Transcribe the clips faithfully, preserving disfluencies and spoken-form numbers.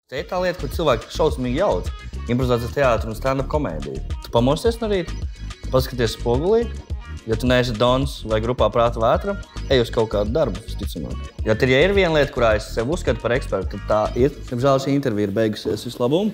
Tā ir tā lieta, ko cilvēki šausmīgi jauc. Improvizācijas teātris un stand-up komēdija. Tu pamosties no rīta, paskaties spogulī, ja tu neesi dons vai grupā prāta vētra, ej uz kaut kādu darbu, visticamāk. Ja tur ja ir viena lieta, kurā es sev uzskatu par ekspertu, tad tā ir. Diemžēl šī intervija ir beigusies. Visu labumu!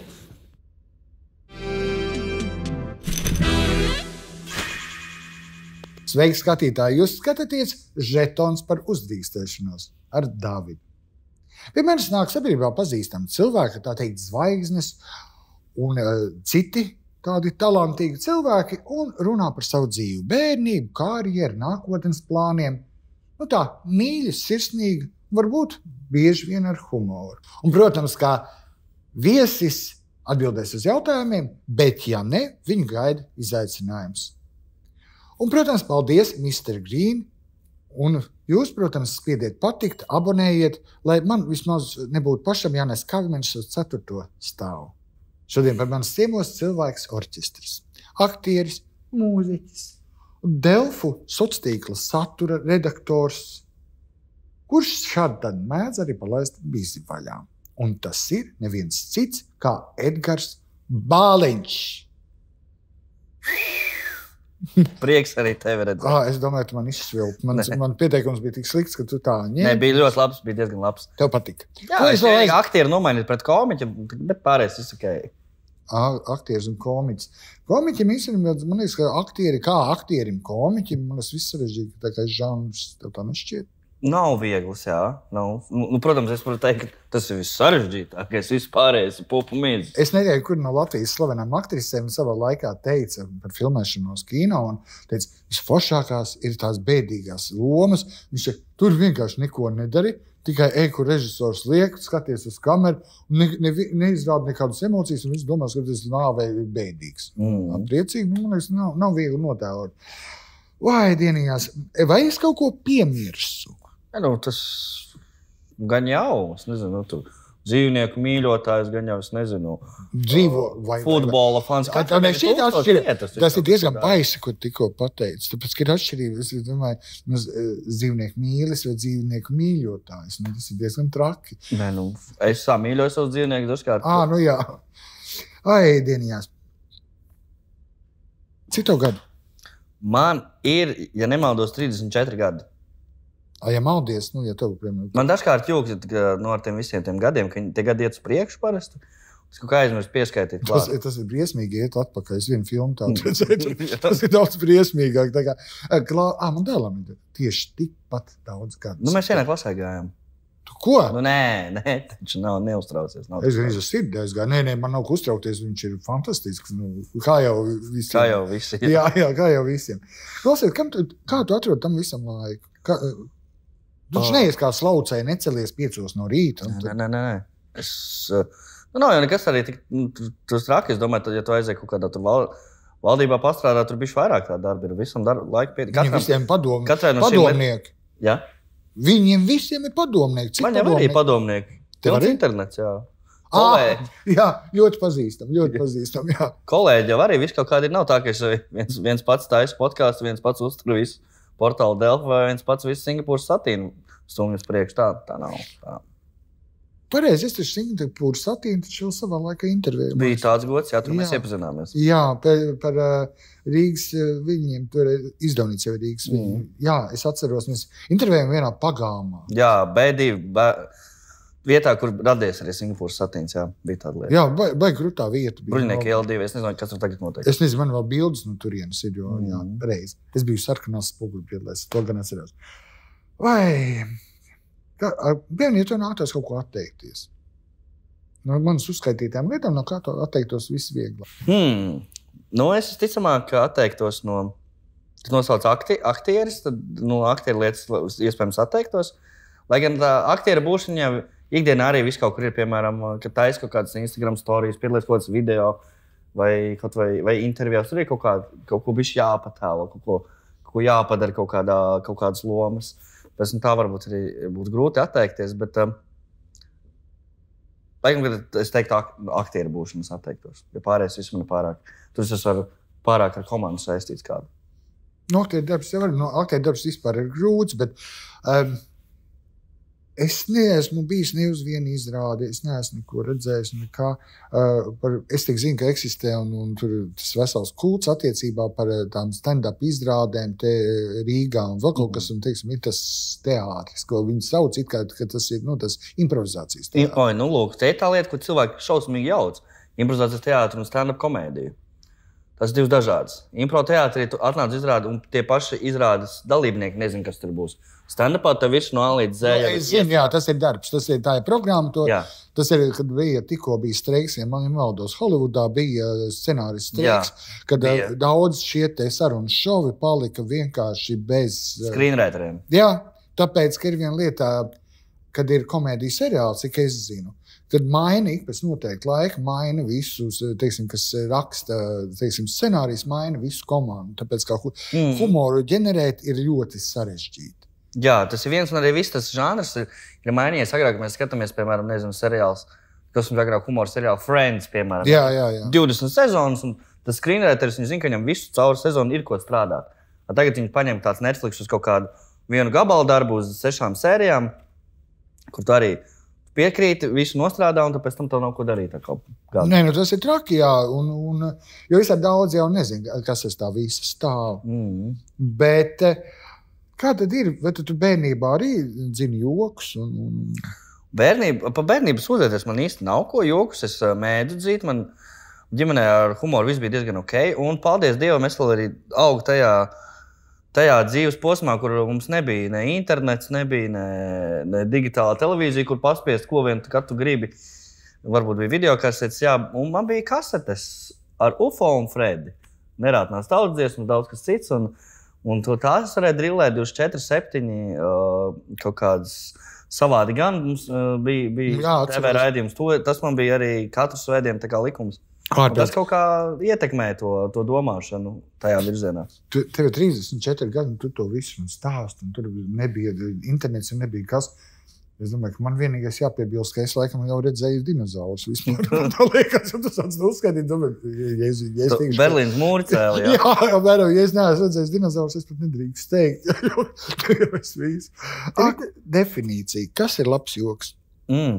Sveiki, skatītāji! Jūs skatāties žetons par uzdrīkstēšanos ar Dāvidu. Vienmēr nāk sabiedrībā pazīstami cilvēki, tā teikt, zvaigznes un uh, citi tādi talantīgi cilvēki un runā par savu dzīvi, bērnību, karjeru, nākotnes plāniem. Nu tā, mīļi, sirsnīgi, varbūt bieži vien ar humoru. Un, protams, kā viesis atbildēs uz jautājumiem, bet ja ne, viņu gaida izaicinājums. Un, protams, paldies, mister Green. Un jūs, protams, spiediet patikt, abonējiet, lai man vismaz nebūtu pašam jānes kaviņš uz ceturto stāvu. Šodien par manis ciemos cilvēks orķestris, aktieris, mūziķis, Delfu sociāltīkla satura redaktors, kurš šādi tad mēdz arī palaist bizi vaļā. Un tas ir neviens cits kā Edgars Bāliņš. Prieks arī tevi redzēt. Ah, es domāju, tu man izsvilp. Man, man pieteikums bija tik slikts, ka tu tā ņem. Nē, bija ļoti labs, bija diezgan labs. Tev patika. Jā, Ko es vienīgi aktieri nomainīt pret komiķi, bet pārējais viss ok. Ah, aktieris un komiķis. Komiķim īstenībā, man liekas, ka aktieri, kā aktierim komiķim, man tas viss sarežģīti, tā kā žanrs, tev tā nešķiet. Nav viegls, jā. Nav. Nu, protams, es varu teikt, ka tas ir viss sarežģītākais, viss pārējais ir pupu mīdzi. Es nedēļu, kur no Latvijas slavenām aktrisēm savā laikā teica par filmēšanos kino un teica, visforšākās ir tās bēdīgās lomas. Viņš teica, tur vienkārši neko nedari, tikai ej, kur režisors liek, skaties uz kameru un ne, ne, neizrāda nekādas emocijas un viņš domās, ka tas nāvei ir bēdīgs. Mm. Priecīgi, nu, man liekas, nav, nav viegli notēlot. Vai dienījās, vai es kaut ko piemirsu? Ja, nu, tas gan jau, es nezinu, tu dzīvnieku mīļotājs, gan jau, es nezinu, dzīvo vai futbola fans. Tā, tā, ne, šī atšķirība. Tas, tas ir diezgan baisi, ko tikko pateicis. Tāpēc, ka ir atšķirība, es domāju, nu, dzīvnieku mīlis vai dzīvnieku mīļotājs. Nu, tas ir diezgan traki. Nē, nu, es sā mīļoju savus dzīvniekus dažkārt. Ā, nu jā. Ai, dienījās. Cik tev gadu? Man ir, ja nemaldos, trīsdesmit četri gadi. Ja maldies, nu, ja tev, piemēram... Man dažkārt jūgs, ka no ar tiem visiem tiem gadiem, ka tie gadi iet uz priekšu parasti. Es kaut kā aizmirst pieskaitīt klāt. Tas, tas ir briesmīgi iet atpakaļ. Es vienu filmu tādu redzēju. Tas ir daudz briesmīgāk. Tā kā, klā... ah, man dēlam ir tieši tikpat daudz gadus. Nu, mēs vienā klasē gājām. Tu ko? Nu, nē, nē, taču nav neuztraucies. Nav es gan iz sirdi aizgāju. Nē, nē, man nav ko uztraukties. Viņš ir fantastisks. Nu, kā jau visiem. Kā jau visiem. Jā, jā, kā jau visiem. Klausies, kam tu, kā tu atrod tam visam laiku? Kā, Tu taču neies kā slaucēji, necelies piecos no rīta. Nē, nē, nē. Es, nu, nav jau nekas arī tik, nu, tas traki. Es domāju, tad, ja tu aizēji kaut kādā tur val, valdībā pastrādā, tur bišķi vairāk tā darba ir. Visam dar, laika pietiek. Viņiem visiem padom, no padomnieki. Jā? Viņiem visiem ir padomnieki. Cik Man jau arī padomnieki. Tev arī? Internets, jā. Ah, jā, ļoti pazīstam, ļoti pazīstam, jā. Kolēģi jau arī viss kaut kādi ir. Nav tā, ka es viens, viens pats taisa podkāstu, viens pats uzturu visu portālu Delfu vai viens pats visu Singapūras satīnu stumjas priekš. Tā, tā nav. Tā. Pareizi, es taču Singapūras satīnu, taču vēl savā laikā intervējumā. Bija tāds gods, jā, tur jā. Mēs iepazināmies. Jā, par, par uh, Rīgas viņiem, tur izdevnīca jau Rīgas mm. viņiem. Jā, es atceros, mēs intervējām vienā pagāmā. Jā, B divi, bē, vietā, kur radies arī Singapūras satīns, jā, bija tāda lieta. Jā, baigi baig grūtā vieta. Bruņinieki L divi, es nezinu, kas tur tagad notiek. Es nezinu, man vēl bildes no turienes ir, jo, mm. jā, reizi. Es biju sarkanās spoguļbiedlēs, to gan atceros. Vai, kā, piemēram, ja tu nāktos kaut ko atteikties? No manas uzskaitītām lietām, no kā to atteiktos viss viegli? Hmm. Nu, es ticamāk, ka atteiktos no, tas nosauc akti, aktieris, tad no aktieru lietas iespējams atteiktos. Lai gan tā aktiera būšana jau ikdienā arī viss kaut kur ir, piemēram, ka taisa kaut kādas Instagram storijas, piedalās kaut kādas video vai, kaut vai, vai intervijās, tur ir kaut, kā, kaut ko bišķi jāpatēlo, kaut ko, kaut ko jāpadara kaut, kādā, kaut kādas lomas. Pēc tā varbūt arī būtu grūti atteikties, bet um, laikam, kad es teiktu ak aktieru būšanas atteiktos, ja pārējais viss man ir pārāk. Tur es varu pārāk ar komandu saistīts kādu. No, aktieru darbs jau var, no, aktieru darbs vispār ir grūts, bet um, Es neesmu bijis ne uz vienu izrādi, es neesmu neko redzējis. Nekā, uh, par, es tik zinu, ka eksistē un, un tur tas vesels kults attiecībā par tām stand-up izrādēm te Rīgā un vēl kaut kas, un teiksim, ir tas teātris, ko viņi sauc, it kā, ka tas ir nu, tas improvizācijas teātris. Oi, nu, lūk, te ir tā lieta, ko cilvēki šausmīgi jauc. Improvizācijas teātri un stand-up komēdiju. Tas ir divas dažādas. Impro teātrī tu atnāc izrādi, un tie paši izrādes dalībnieki nezin, kas tur būs. Stand-upā tev ir no A līdz Z. Jā, es zinu, jā, tas ir darbs, tas ir tā ir programma. To, tas ir, kad bija tikko bija streiks, ja man valdos Holivudā bija scenāris streiks, jā, kad bija. Daudz šie te sarunas šovi palika vienkārši bez... Screenwriteriem. Jā, tāpēc, ka ir viena lieta, kad ir komēdija seriāls, cik es zinu, tad maina, ik pēc noteikti laika, maina visus, teiksim, kas raksta, teiksim, scenārijas, maina visu komandu. Tāpēc, kā mm. humoru ģenerēt ir ļoti sarežģīti. Jā, tas ir viens un arī viss tas žanrs ir, ir mainījies. Agrāk mēs skatāmies, piemēram, nezinu, seriāls, kas mums agrāk humora seriāli Friends, piemēram. Jā, jā, jā. divdesmit sezonas, un tas screenwriteris, viņi zina, ka viņam visu cauri sezonu ir ko strādāt. Tagad viņi paņem tāds Netflix uz kaut kādu vienu gabalu darbu uz sešām sērijām, kur tu arī piekrīti, visu nostrādā, un pēc tam tev nav ko darīt. Nē, nu tas ir traki, jā, un, un, jo visā daudz jau nezinu, kas es tā visa stāv. Mm. Bet kā tad ir? Vai tu, tu bērnībā arī dzini jokus? Un, un... Bērnība, pa bērnību sūdzēties man īsti nav ko jokus, es mēdzu dzīt, man ģimenē ar humoru viss bija diezgan ok, un paldies Dievam, es vēl arī augu tajā, tajā dzīves posmā, kur mums nebija ne internets, nebija ne, ne digitālā televīzija, kur paspiest, ko vien kad tu gribi. Varbūt bija videokasetes, jā, un man bija kasetes ar U F O un Fredi. Nerātnās tautsdziesmas, daudz kas cits, un, un to tās varēja drillēt divdesmit četri septiņi uh, kaut kādas savādi gan mums uh, bija, bija jā, T V raidījums. To, tas man bija arī katru svētdienu tā kā likums. Tas kaut kā ietekmē to, to domāšanu tajā virzienā. Tu, tev ir trīsdesmit četri gadi, un tu to visu stāst, un tur nebija internets, un nebija kas. Es domāju, ka man vienīgais jāpiebilst, ka es laikam jau redzēju dinozaurus vispār. Tā liekas, un tu sāc uzskaitīt, domāju, ja es, ja es teikšu... Berlīnas mūri cēli, jā. jā, jā, vēro, ja es neesmu redzējis dinozaurus, es pat nedrīkst teikt. jo, jo es visu. Ak, definīcija. Kas ir labs joks? Mm.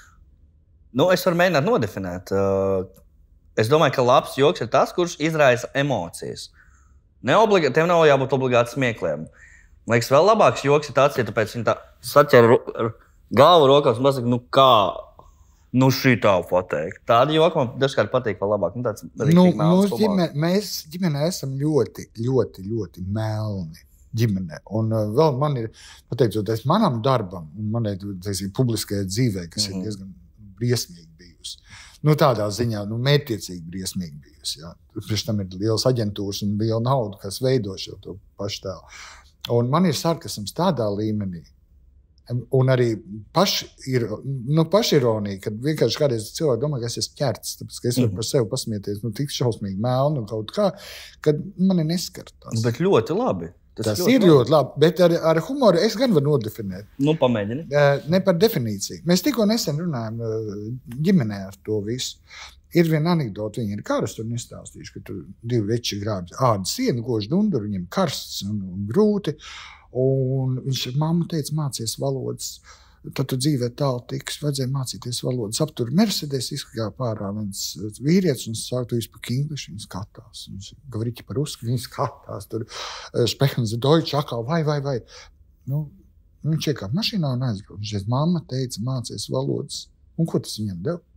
Nu, es varu mēģināt nodefinēt. Es domāju, ka labs joks ir tas, kurš izraisa emocijas. Neobliga, tev nav jābūt obligāti smiekliem. Man liekas, vēl labāks joks ir tāds, ja tāpēc viņi tā saķer galvu rokās un pasaka, nu kā, nu šī tā pateikt. Tāda joka man dažkārt patīk vēl labāk. Nu, tāds nu, mūsu ģimene, mēs ģimenē esam ļoti, ļoti, ļoti melni ģimene. Un uh, vēl man ir, pateicoties manam darbam un manai, teiksim, publiskajai dzīvē, kas mm-hmm. ir diezgan briesmīgi bijusi. Nu, tādā ziņā, nu, mērķtiecīgi briesmīgi bijusi. Jā. Priekš tam ir liels aģentūras un liela nauda, kas veido šo to pašu tēlu. Un man ir sarkasms tādā līmenī, un arī paši ir, nu, pašironija, kad vienkārši kādreiz cilvēki domā, ka es esmu ķerts, tāpēc, ka es varu par sevi pasmieties, nu, tik šausmīgi melni un kaut kā, kad mani neskar tas. Bet ļoti labi. Tas, tas ļoti ir ļoti labi, labi bet ar, ar humoru es gan varu nodefinēt. Nu, pamēģini. Ne par definīciju. Mēs tikko nesen runājam ģimenē ar to visu. Ir viena anekdota, viņa ir karas, tur nestāstīšu, ka tur divi veči grābj ādas sienu, goši dunduru, viņam karsts un, un grūti. Un viņš, mamma teica, mācies valodas, tad tu dzīvē tālu tiks, vajadzēja mācīties valodas. Aptur Mercedes, izskatā ārā viens vīrietis un sāk tu vispār English, viņi skatās. Viņš gavrīķi par uzskatu, viņi skatās. Tur Spehens Deutsch, akā, vai, vai, vai. Nu, viņš iekāp mašīnā un aizgāv. Viņš teica, mamma teica, mācies valodas. Un ko tas viņam deva?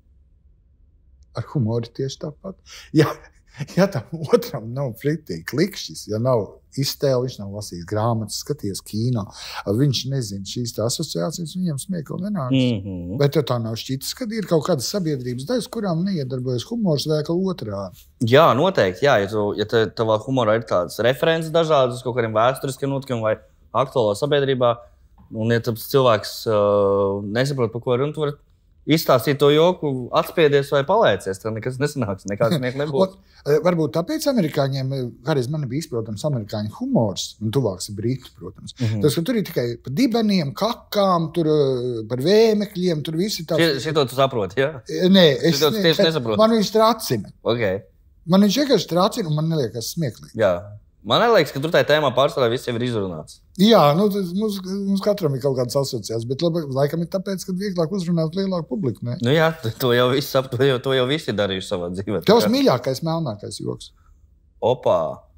Ar humoru tieši tāpat. Ja, ja tam otram nav fritīgi klikšķis, ja nav iztēle, viņš nav lasījis grāmatas, skaties kīnā, viņš nezina šīs tā asociācijas, viņam smiekli nenāks. Mm-hmm. Bet tā nav šķitas, kad ir kaut kādas sabiedrības daļas, kurām neiedarbojas humors vai kā otrā. Jā, noteikti. Jā, ja, tu, ja te, tavā humorā ir tādas references dažādas, kaut kādiem vēsturiskiem notikumiem vai aktuālā sabiedrībā, un ja cilvēks uh, nesaprot, par ko runa, tu vari izstāstīt to joku, atspiedies vai palēcies, tad nekas nesanāks, nekāds smiekli nebūs. Varbūt tāpēc amerikāņiem, kādreiz man bija izprotams amerikāņu humors, un tuvāks ir brītu, protams. Mm-hmm. Tas, ka tur ir tikai par dibeniem, kakām, tur par vēmekļiem, tur visi tāds... Šito tu saproti, jā? Nē, es ne, man viņš tracina. Okay. Man viņš vienkārši tracina, un man neliekas smieklīgi. Jā. Man liekas, ka tur tā tēmā pārsvarā viss jau ir izrunāts. Jā, nu, tas, mums, mums katram ir kaut kādas asociācijas, bet labi, laikam ir tāpēc, ka vieglāk uzrunāt lielāku publiku. Ne? Nu jā, to jau visi ap, to jau, to jau visi darījuši savā dzīvē. Tavs mīļākais, melnākais joks? Opā.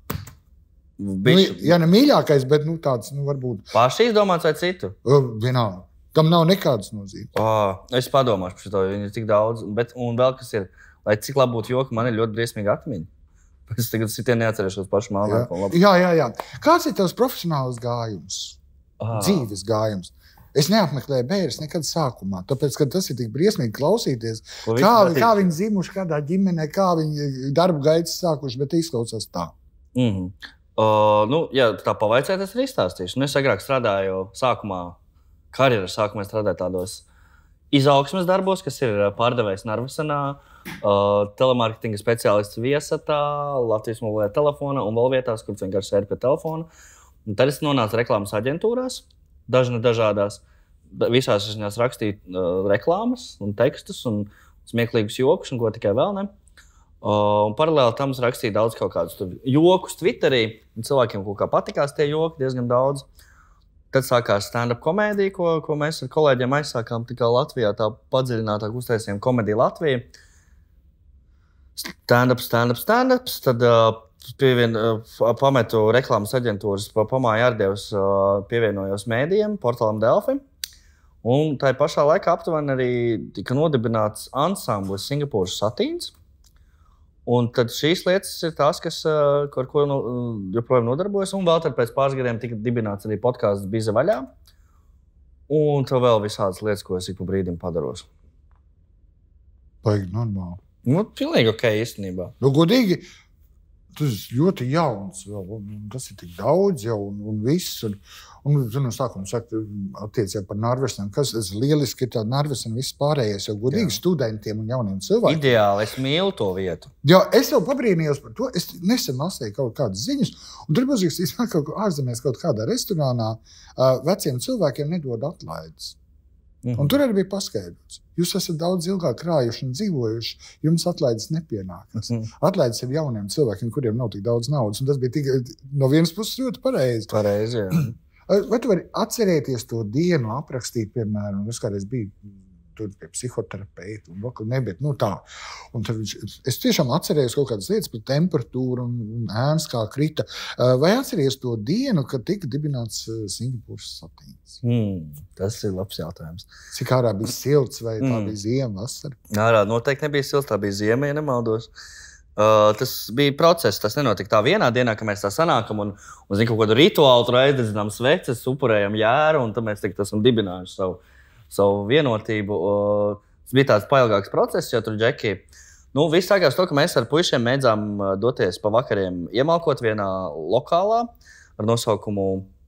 Bišu. Nu, jā, ne mīļākais, bet nu, tāds, nu, varbūt. Paši izdomāts vai citu? Vienalga. Tam nav nekādas nozīmes. Oh, es padomāšu par šo, viņi ir tik daudz. Bet, un vēl kas ir, lai cik labi būtu joki, man ir ļoti briesmīga atmiņa. Es tagad sitien neatcerēšos pašu melnāko. Jā, jā, jā. Kāds ir tavs profesionāls gājums? Ah. Dzīves gājums? Es neapmeklēju bērnus nekad sākumā, tāpēc, ka tas ir tik briesmīgi klausīties. Kā, kā viņi dzimuši, kādā ģimenē, kā viņi darbu gaitas sākuši, bet izklausās tā. Mm-hmm. Uh, nu, ja tā pavaicēt, es arī izstāstīšu. Nu, es agrāk strādāju sākumā, karjeras sākumā strādāju tādos izaugsmes darbos, kas ir pārdevējs Narvesenā, uh, telemarketinga speciālists Viesatā, Latvijas mobilajā telefonā un vēl vietās, kur vienkārši sēdi pie telefona. Un tad es nonācu reklāmas aģentūrās, dažna dažādās. Visās es viņās rakstīju uh, reklāmas un tekstus un smieklīgus jokus un ko tikai vēl ne. Uh, un paralēli tam es rakstīju daudz kaut kādus tur jokus Twitterī. Cilvēkiem kaut kā patikās tie joki diezgan daudz. Tad sākās stand-up komēdija, ko, ko mēs ar kolēģiem aizsākām tā kā Latvijā, tā padziļinātāk uztaisījām komēdiju Latviju. Stand-up, stand-up, stand-up. Tad uh, pievien, uh, pametu reklāmas aģentūras, pamāju Ardevs, uh, pievienojos mēdījiem, portālam Delfi. Un tā pašā laikā aptuveni arī tika nodibināts ansamblis Singapūras Satīns. Un tad šīs lietas ir tās, kas, ar ko nu, joprojām nodarbojas. Un vēl tad pēc pāris gadiem tika dibināts arī podkāsts Biza vaļā. Un tad vēl visādas lietas, ko es ik pa brīdim padaros. Baigi normāli. Nu, pilnīgi ok īstenībā. Nu, godīgi, tas ir ļoti jauns vēl. Un tas ir tik daudz jau un, un viss. Un, un no sākuma saka, attiecībā par Narvesenu. Kas tas lieliski ir tā Narvesena viss pārējais jau godīgi jā. Studentiem un jauniem cilvēkiem. Ideāli, es mīlu to vietu. Jā, es jau pabrīnījos par to. Es nesen lasīju kaut kādas ziņas. Un tur būs īstenībā kaut kā ārzemēs kaut kādā restorānā uh, veciem cilvēkiem nedod atlaides. Mm-hmm. Un tur arī bija paskaidrots. Jūs esat daudz ilgāk krājuši un dzīvojuši, jums atlaides nepienākas. Mm-hmm. Atlaides ir jauniem cilvēkiem, kuriem nav tik daudz naudas. Un tas bija tikai no vienas puses ļoti pareizi. Pareizi, jā. Vai tu vari atcerēties to dienu, aprakstīt, piemēram, es kādreiz biju tur pie psihoterapeita un vēl ne, bet nu tā. Un tad es tiešām atcerējos kaut kādas lietas par temperatūru un, un ēnas kā krita. Vai atceries to dienu, kad tika dibināts Singapūras Satīns? Hmm, tas ir labs jautājums. Cik ārā bija silts vai tā mm. bija ziema, vasara? Ārā noteikti nebija silts, tā bija ziema, ja nemaldos. Uh, tas bija process, tas nenotika tā vienā dienā, ka mēs tā sanākam un, un zin, kaut kādu rituālu tur aizdedzinām sveces, upurējam jēru un tad mēs tik esam dibinājuši savu, savu vienotību. Uh, tas bija tāds pailgāks process, jo tur džeki. Nu, viss sākās to, ka mēs ar puišiem mēdzām doties pa vakariem iemalkot vienā lokālā ar nosaukumu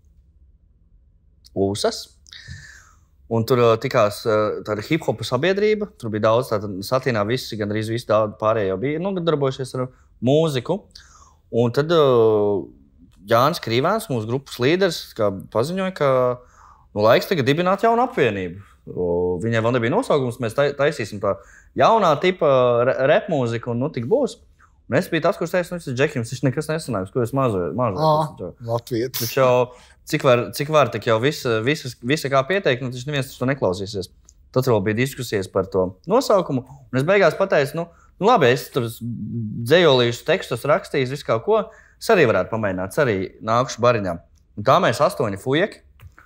Ūsas. Un tur uh, tikās uh, tāda hip-hopa sabiedrība. Tur bija daudz, tātad Satīnā visi, gan arī visi daudz pārējie jau bija, nu, darbojušies ar mūziku. Un tad uh, Jānis Krīvēns, mūsu grupas līderis, kā paziņoja, ka nu, laiks tagad dibināt jaunu apvienību. Uh, viņai vēl nebija nosaukums, mēs taisīsim tā jaunā tipa rap mūziku un nu tik būs. Un es biju tas, kurš teica, nu, tas ir Džekim, viņš nekas nesanāks, ko es mazu. mazu Latvijas. Taču jau, cik var, cik var, tik jau visa, visa, visa kā pieteikt, nu, taču neviens to neklausīsies. Tad vēl bija diskusijas par to nosaukumu. Un es beigās pateicu, nu, nu labi, es tur dzējolīšus tekstus rakstījis, visu kaut ko. Es arī varētu pamēģināt, es arī nākušu bariņām. Un tā mēs astoņi fujeki.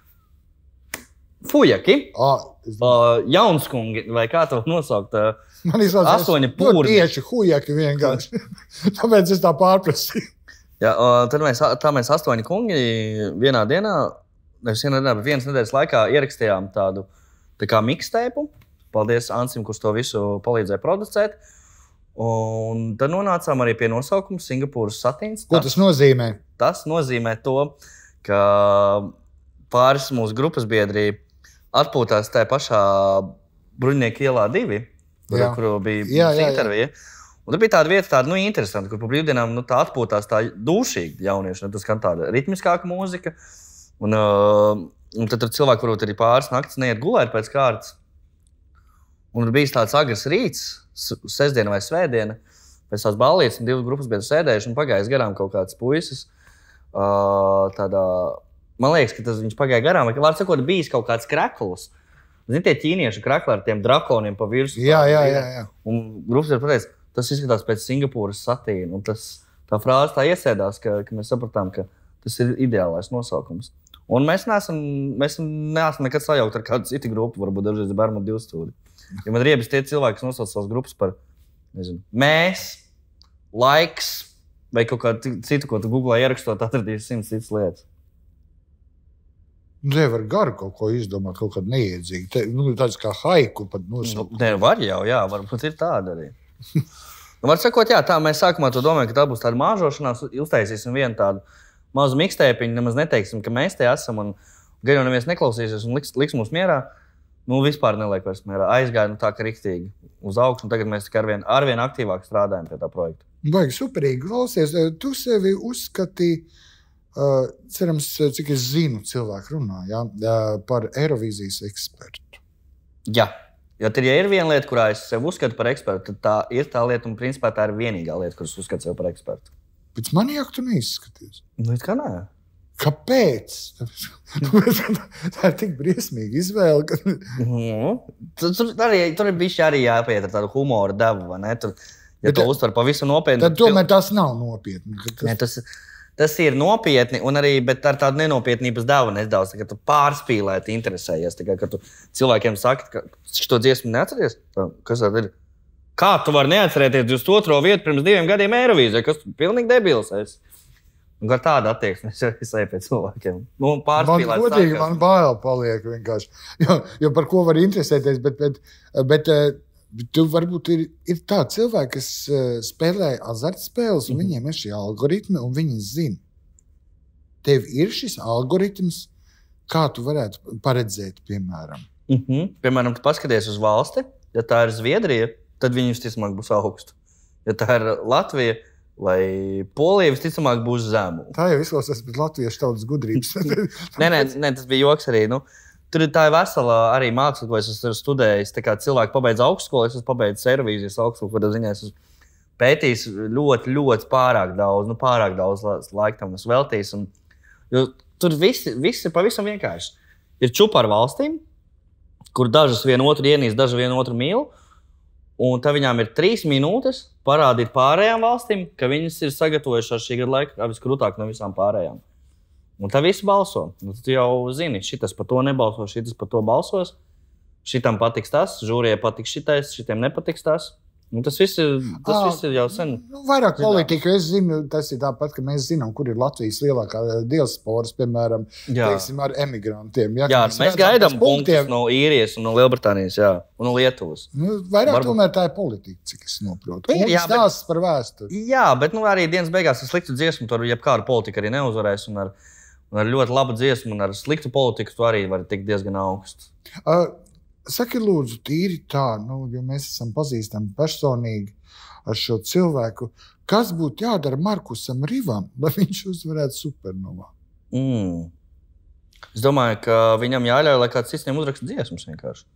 Fujeki. Ah, uh, Jaunskungi, vai kā to nosaukt? Uh, Man izlaucās, astoņi pūri. Tieši hujeki vienkārši. Tāpēc es tā pārprasīju. Jā, tad mēs, tā mēs astoņi kungi vienā dienā, nevis vienā dienā, bet vienas nedēļas laikā ierakstījām tādu tā kā mixteipu. Paldies Ansim, kurš to visu palīdzēja producēt. Un tad nonācām arī pie nosaukuma Singapūras Satīns. Ko tas nozīmē? Tas nozīmē to, ka pāris mūsu grupas biedri atpūtās tajā pašā Bruņnieku ielā divi, kur, kur bija jā, jā, intervija. Un tad bija tāda vieta, tāda, nu, interesanta, kur pa brīvdienām nu, tā atpūtās tā daušīgi jaunieši. Nu, tas skan tāda ritmiskāka mūzika. Un, uh, un tad tur cilvēki, varbūt arī pāris naktis neiet gulēt pēc kārtas. Un bija tāds agrs rīts, sestdiena vai svētdiena, pēc tās ballītes, un divas grupas bija sēdējuši un pagājis garām kaut kāds puisis. uh, tādā, man liekas, ka tas viņš pagāja garām, vai, var sakot, bijis kaut kāds krekls. Zini, tie ķīniešu krekli ar tiem drakoniem pa virsu. Jā, jā, jā. jā. Un grupas ir pateicis, tas izskatās pēc Singapūras satīna. Un tas, tā frāze tā iesēdās, ka, ka mēs sapratām, ka tas ir ideālais nosaukums. Un mēs neesam, mēs neesam nekad sajaukt ar kādu citu grupu, varbūt dažreiz Bermudu divstūri. Ja man riebas tie cilvēki, kas nosauc savas grupas par, nezinu, mēs, laiks, vai kaut kādu citu, ko tu Googlā ierakstot, atradīs simts citas lietas. Nevar garu kaut ko izdomāt, kaut kādu neiedzīgu. Te, nu, tāds kā haiku pat nosaukt. Nē, var jau, jā, varbūt ir tāda arī. Nu, var sakot, jā, tā mēs sākumā to domājam, ka tā būs tāda māžošanās, uztaisīsim vienu tādu mazu mikstēpiņu, nemaz neteiksim, ka mēs te esam un gan jau neviens neklausīsies un liks, liks mūs mierā. Nu, vispār neliek vairs mierā. Aizgāja nu, tā, ka riktīgi uz augšu, un tagad mēs arvien, arvien aktīvāk strādājam pie tā projekta. Baigi superīgi. Klausies, tu sevi uzskatīji, uh, cerams, cik es zinu, cilvēku runā, ja, uh, par Eirovīzijas ekspertu. Jā. Jo tad, ja ir viena lieta, kurā es sev uzskatu par ekspertu, tad tā ir tā lieta, un principā tā ir vienīgā lieta, kuras uzskatu sev par ekspertu. Pēc manijāk tu neizskaties. Nu, it kā nē. Kāpēc? Tā ir tik briesmīga izvēle. Ka... Mm. Tur, tur, arī, tur ir bišķi arī jāpiet ar tādu humoru devu, vai ne? Tur, ja Bet to uztver pavisam nopietni. Tad tomēr tas nav nopietni. Tas... Ne, tas, tas ir nopietni, un arī, bet ar tādu nenopietnības devu nedaudz, ka tu pārspīlēti interesējies. Tikai, ka tu cilvēkiem saki, ka šo dziesmu neatceries? Tā, kas tad ir? Kā tu vari neatcerēties divdesmit otro vietu pirms diviem gadiem Eirovīzijā? Kas tu pilnīgi debils esi? Un ar tādu attieksmi es eju pie cilvēkiem. Nu, pārspīlēt. Man godīgi, man bail paliek vienkārši. Jo, jo par ko var interesēties, bet, bet, bet, bet tu varbūt ir, ir tā cilvēki, kas spēlē azartspēles, un mm-hmm. viņiem ir šie algoritmi, un viņi zina. Tev ir šis algoritms, kā tu varētu paredzēt, piemēram. Mm-hmm. Piemēram, tu paskaties uz valsti, ja tā ir Zviedrija, tad viņi visticamāk būs augstu. Ja tā ir Latvija vai Polija, visticamāk būs zemu. Tā jau izklausās pēc latviešu tautas gudrības. nē, nē, nē, tas bija joks arī. Nu, tur ir tā vesela arī māksla, ko es esmu studējis. Tā kā cilvēki pabeidz augstskolu, es esmu pabeidzis Eirovīzijas augstskolu, ko ziņā es esmu pētījis ļoti, ļoti pārāk daudz, nu pārāk daudz laika tam esmu veltījis. Un, jo tur viss, viss ir pavisam vienkārši. Ir čupa ar valstīm, kur dažas vienu otru ienīst, dažas vienu otru mīl. Un tad viņām ir trīs minūtes parādīt pārējām valstīm, ka viņas ir sagatavojušās šī gada laikā viskrūtāk no visām pārējām. Un tad visi balso. Un tu jau zini, šitas par to nebalso, šitas par to balsos. Šitam patiks tas, žūrijai patiks šitais, šitiem nepatiks tas. Un tas viss ir, tas à, viss ir jau sen. Nu, vairāk politika, es zinu, tas ir tāpat, ka mēs zinām, kur ir Latvijas lielākā diasporas, piemēram, jā. Teiksim, ar emigrantiem. Ja, jā, mēs, mēs gaidām punktus no Īrijas un no Lielbritānijas, jā, un no Lietuvas. Nu, vairāk Varbūt... tomēr tā ir politika, cik es noprotu. Un jā, stāsts bet... par vēsturi. Jā, bet nu, arī dienas beigās ar sliktu dziesmu, tur jebkāda politika arī neuzvarēs, un ar, un ar ļoti labu dziesmu un ar sliktu politiku tu arī vari tikt diezgan augstu. Uh, Saki, lūdzu, tīri tā, nu, jo mēs esam pazīstami personīgi ar šo cilvēku. Kas būtu jādara Markusam Rivam, lai viņš uzvarētu Supernovā? Mm. Es domāju, ka viņam jāļauj, lai kāds cits viņam uzraksta dziesmas vienkārši.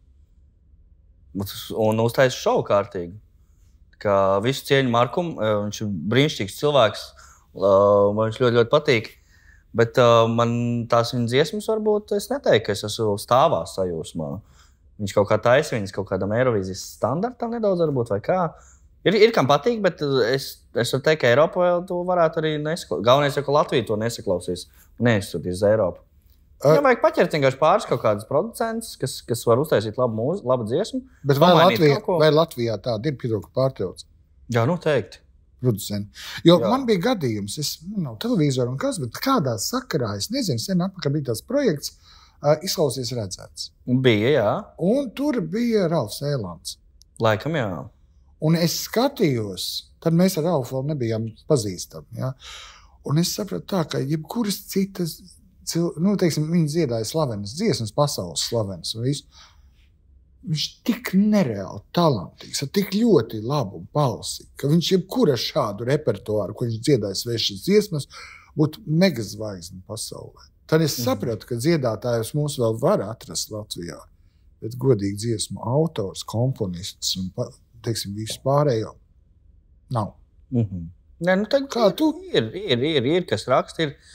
Un uztaisa šovu kārtīgi. Ka visu cieņu Markum, viņš ir brīnišķīgs cilvēks, man viņš ļoti, ļoti patīk. Bet man tās viņa dziesmas varbūt, es neteiktu, ka es esmu stāvā sajūsmā. Viņš kaut kā taisa viņas kaut kādam Eirovīzijas standartam nedaudz varbūt vai kā. Ir, ir kam patīk, bet es, es varu teikt, ka Eiropa vēl to varētu arī nesaklausīt. Galvenais jau, ka Latvija to nesaklausīs un neizsūtīs uz Eiropu. Uh, Viņam vajag paķert vienkārši pāris kaut kādas producentus, kas, kas var uztaisīt labu mūziku, labu dziesmu. Bet vai, Latvijā, vai Latvijā tāda ir piedoka pārtrauc? Jā, noteikti. Producenti. Jo Jā. Man bija gadījums, es nav televizoru un kas, bet kādā sakarā, es nezinu, sen atpakaļ bija tās projekts, Uh, izklausies redzēts. Bija, jā. Un tur bija Ralfs Ēlants. Laikam, jā. Un es skatījos, tad mēs ar Ralfu vēl nebijām pazīstami. Ja? Un es sapratu tā, ka jebkuras citas, cil... nu, teiksim, viņi dziedāja slavenas dziesmas, pasaules slavenas un visu. Viņš tik nereāli talantīgs, ar tik ļoti labu balsi, ka viņš jebkura šādu repertuāru, ko viņš dziedāja svešas dziesmas, būtu megazvaigzne pasaulē. Tad es sapratu, ka dziedātājus mūs vēl var atrast Latvijā, bet godīgi dziesmu autors, komponists un, teiksim, visu pārējo nav. Mm-hmm. Ne, nu, tad, kā tu? Ir, ir, ir, ir, kas raksta, ir.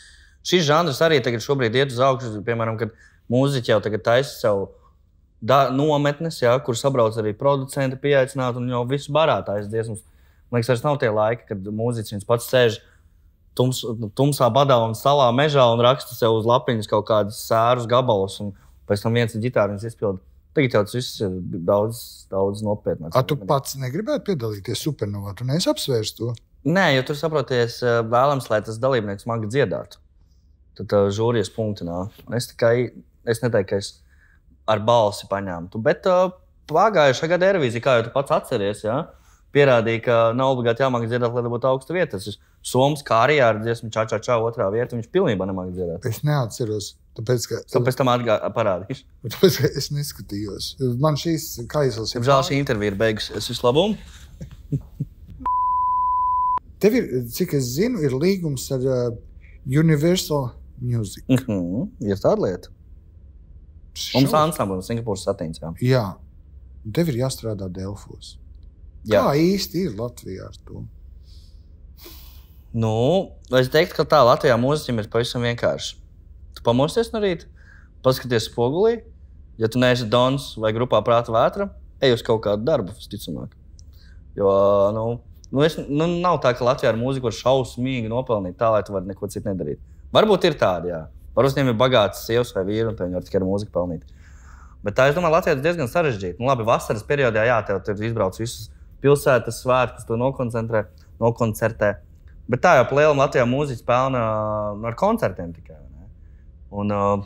šis žanrs arī tagad šobrīd iet uz augšu, piemēram, kad mūziķi jau tagad taisa savu da, nometnes, jā, kur sabrauc arī producenti pieaicināt un jau visu barātājs dziesmas. Man liekas, vairs nav tie laiki, kad mūziķis viņš pats sēž tums, tumsā badā un salā mežā un raksta sev uz lapiņas kaut kādus sērus gabalus un pēc tam viens ģitāru viņas izpilda. Tagad jau tas viss ir daudz, daudz nopietnāks. A tu pats negribētu piedalīties Supernovā? Tu neesi apsvērs to? Nē, jo tur saproties vēlams, lai tas dalībnieks smagi dziedātu. Tad uh, žūrijas punkti nāk. Es tikai, es neteiktu, ka es ar balsi paņēmu. Bet uh, pagājušā gada Eirovīzija, kā jau tu pats atceries, ja, pierādīja, ka nav obligāti jāmāk dziedāt, lai būtu augsta vieta. Tas ir Soms Kārijā ar dziesmu čā, čā, čā, otrā vieta. Viņš pilnībā nemāk dziedāt. Es neatceros. Tāpēc, ka... Tu pēc tam atgā, parādīšu. Tāpēc, ka es neskatījos. Man šīs kaisels ir... Žēl šī intervija ir beigusies. Visu labumu. Tev ir, cik es zinu, ir līgums ar uh, Universal Music. Mm-hmm. Ir tāda lieta. Mums ansambli no Singapūras satīns, jā. Jā. Tev ir jāstrādā Delfos. Jā. Kā īsti ir Latvijā ar to? Nu, es teiktu, ka tā Latvijā mūziķim ir pavisam vienkārši. Tu pamosties no rīta, paskaties spogulī, ja tu neesi Dons vai grupā Prāta vētra, ej uz kaut kādu darbu, visticamāk. Jo, nu, nu, es, nu, nav tā, ka Latvijā ar mūziku var šausmīgi nopelnīt tā, lai tu vari neko citu nedarīt. Varbūt ir tādi, jā. Varbūt viņiem ir bagāts sievas vai vīri, un viņi var tikai ar mūziku pelnīt. Bet tā, es domāju, Latvijā tas diezgan sarežģīti. Nu, labi, vasaras periodā, jā, tev tur izbrauc visas pilsētas svētkus, to nokoncentrē, nokoncertē. Bet tā jau plēlam Latvijā mūziķis pelna ar koncertiem tikai. Un uh,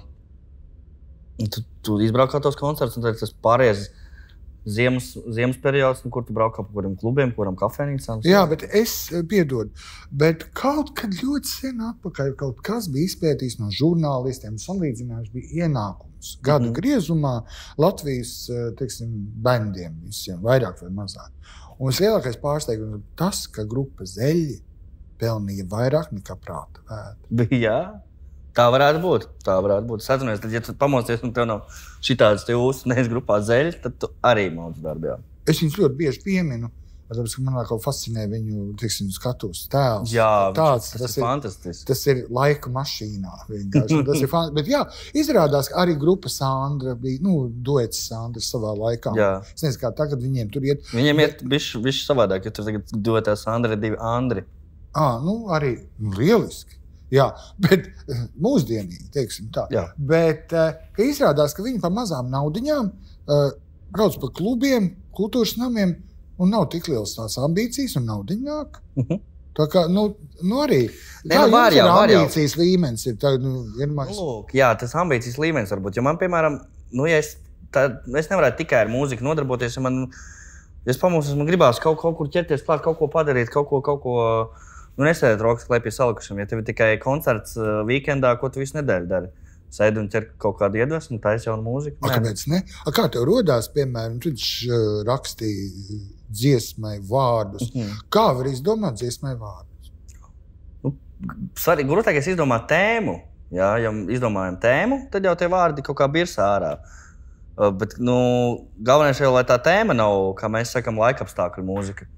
tu, tu izbrauc kā tos koncertus, un tad tas pārējais ziemas, ziemas periods, kur tu brauc pa kuriem klubiem, kuram kafejnīcām. Jā, bet es piedodu. Bet kaut kad ļoti sen atpakaļ kaut kas bija izpētījis no žurnālistiem, salīdzinājuši bija ienākums gadu mm-hmm. griezumā Latvijas, teiksim, bendiem visiem, vairāk vai mazāk. Un vislielākais pārsteigums ir tas, ka grupa Zeļi pelnīja vairāk nekā Prāta vētra. Jā. Tā varētu būt. Tā varētu būt. Es atceros, tad, ja tu pamosties un tev nav šitādas te uzsnēs grupā Zeļi, tad tu arī māc darbu, jā. Es viņus ļoti bieži pieminu, tāpēc, ka manā kaut fascinē viņu, teiksim, skatus tēls. Jā, tāds, tas, tas ir fantastisks. Tas ir laika mašīnā vienkārši. Tas ir fantastisks. Bet jā, izrādās, ka arī grupa Sandra bija, nu, duets Sandra savā laikā. Jā. Es nezinu, kā tagad viņiem tur iet. Viņiem bet... iet bišķi, bišķi savādāk, jo tur tagad duetā Sandra ir divi Andri. Ā, nu, arī nu, lieliski. Jā, bet mūsdienīgi, teiksim tā. Jā. Bet, ka izrādās, ka viņi par mazām naudiņām uh, brauc pa klubiem, kultūras namiem un nav tik liels tās ambīcijas un naudiņāk. Uh-huh. Tā kā, nu, nu arī, ne, kā nu, jums jau, ir ambīcijas jau. Līmenis? Ir tā, nu, vienmēr... Lūk, jā, tas ambīcijas līmenis varbūt, jo man, piemēram, nu, ja es, tā, es nevarētu tikai ar mūziku nodarboties, ja man, ja es pamūsos, man gribās kaut, kaut kur ķerties klāt, kaut ko padarīt, kaut ko, kaut ko, nu, nesēdēt rokas klēpī salikušam, ja tev ir tikai koncerts uh, weekendā, ko tu visu nedēļu dari. Sēdi un ķer kaut kādu iedvesmu, taisi jaunu mūziku. A, kāpēc ne? A, kā tev rodās, piemēram, tu uh, rakstīji dziesmai vārdus. Mm-hmm. Kā var izdomāt dziesmai vārdus? Nu, svarīgi, grūtākais izdomāt tēmu. Jā, ja izdomājam tēmu, tad jau tie vārdi kaut kā birsā ārā. Uh, bet, nu, galvenais jau, lai tā tēma nav, kā mēs sakam, laikapstākļu mūzika.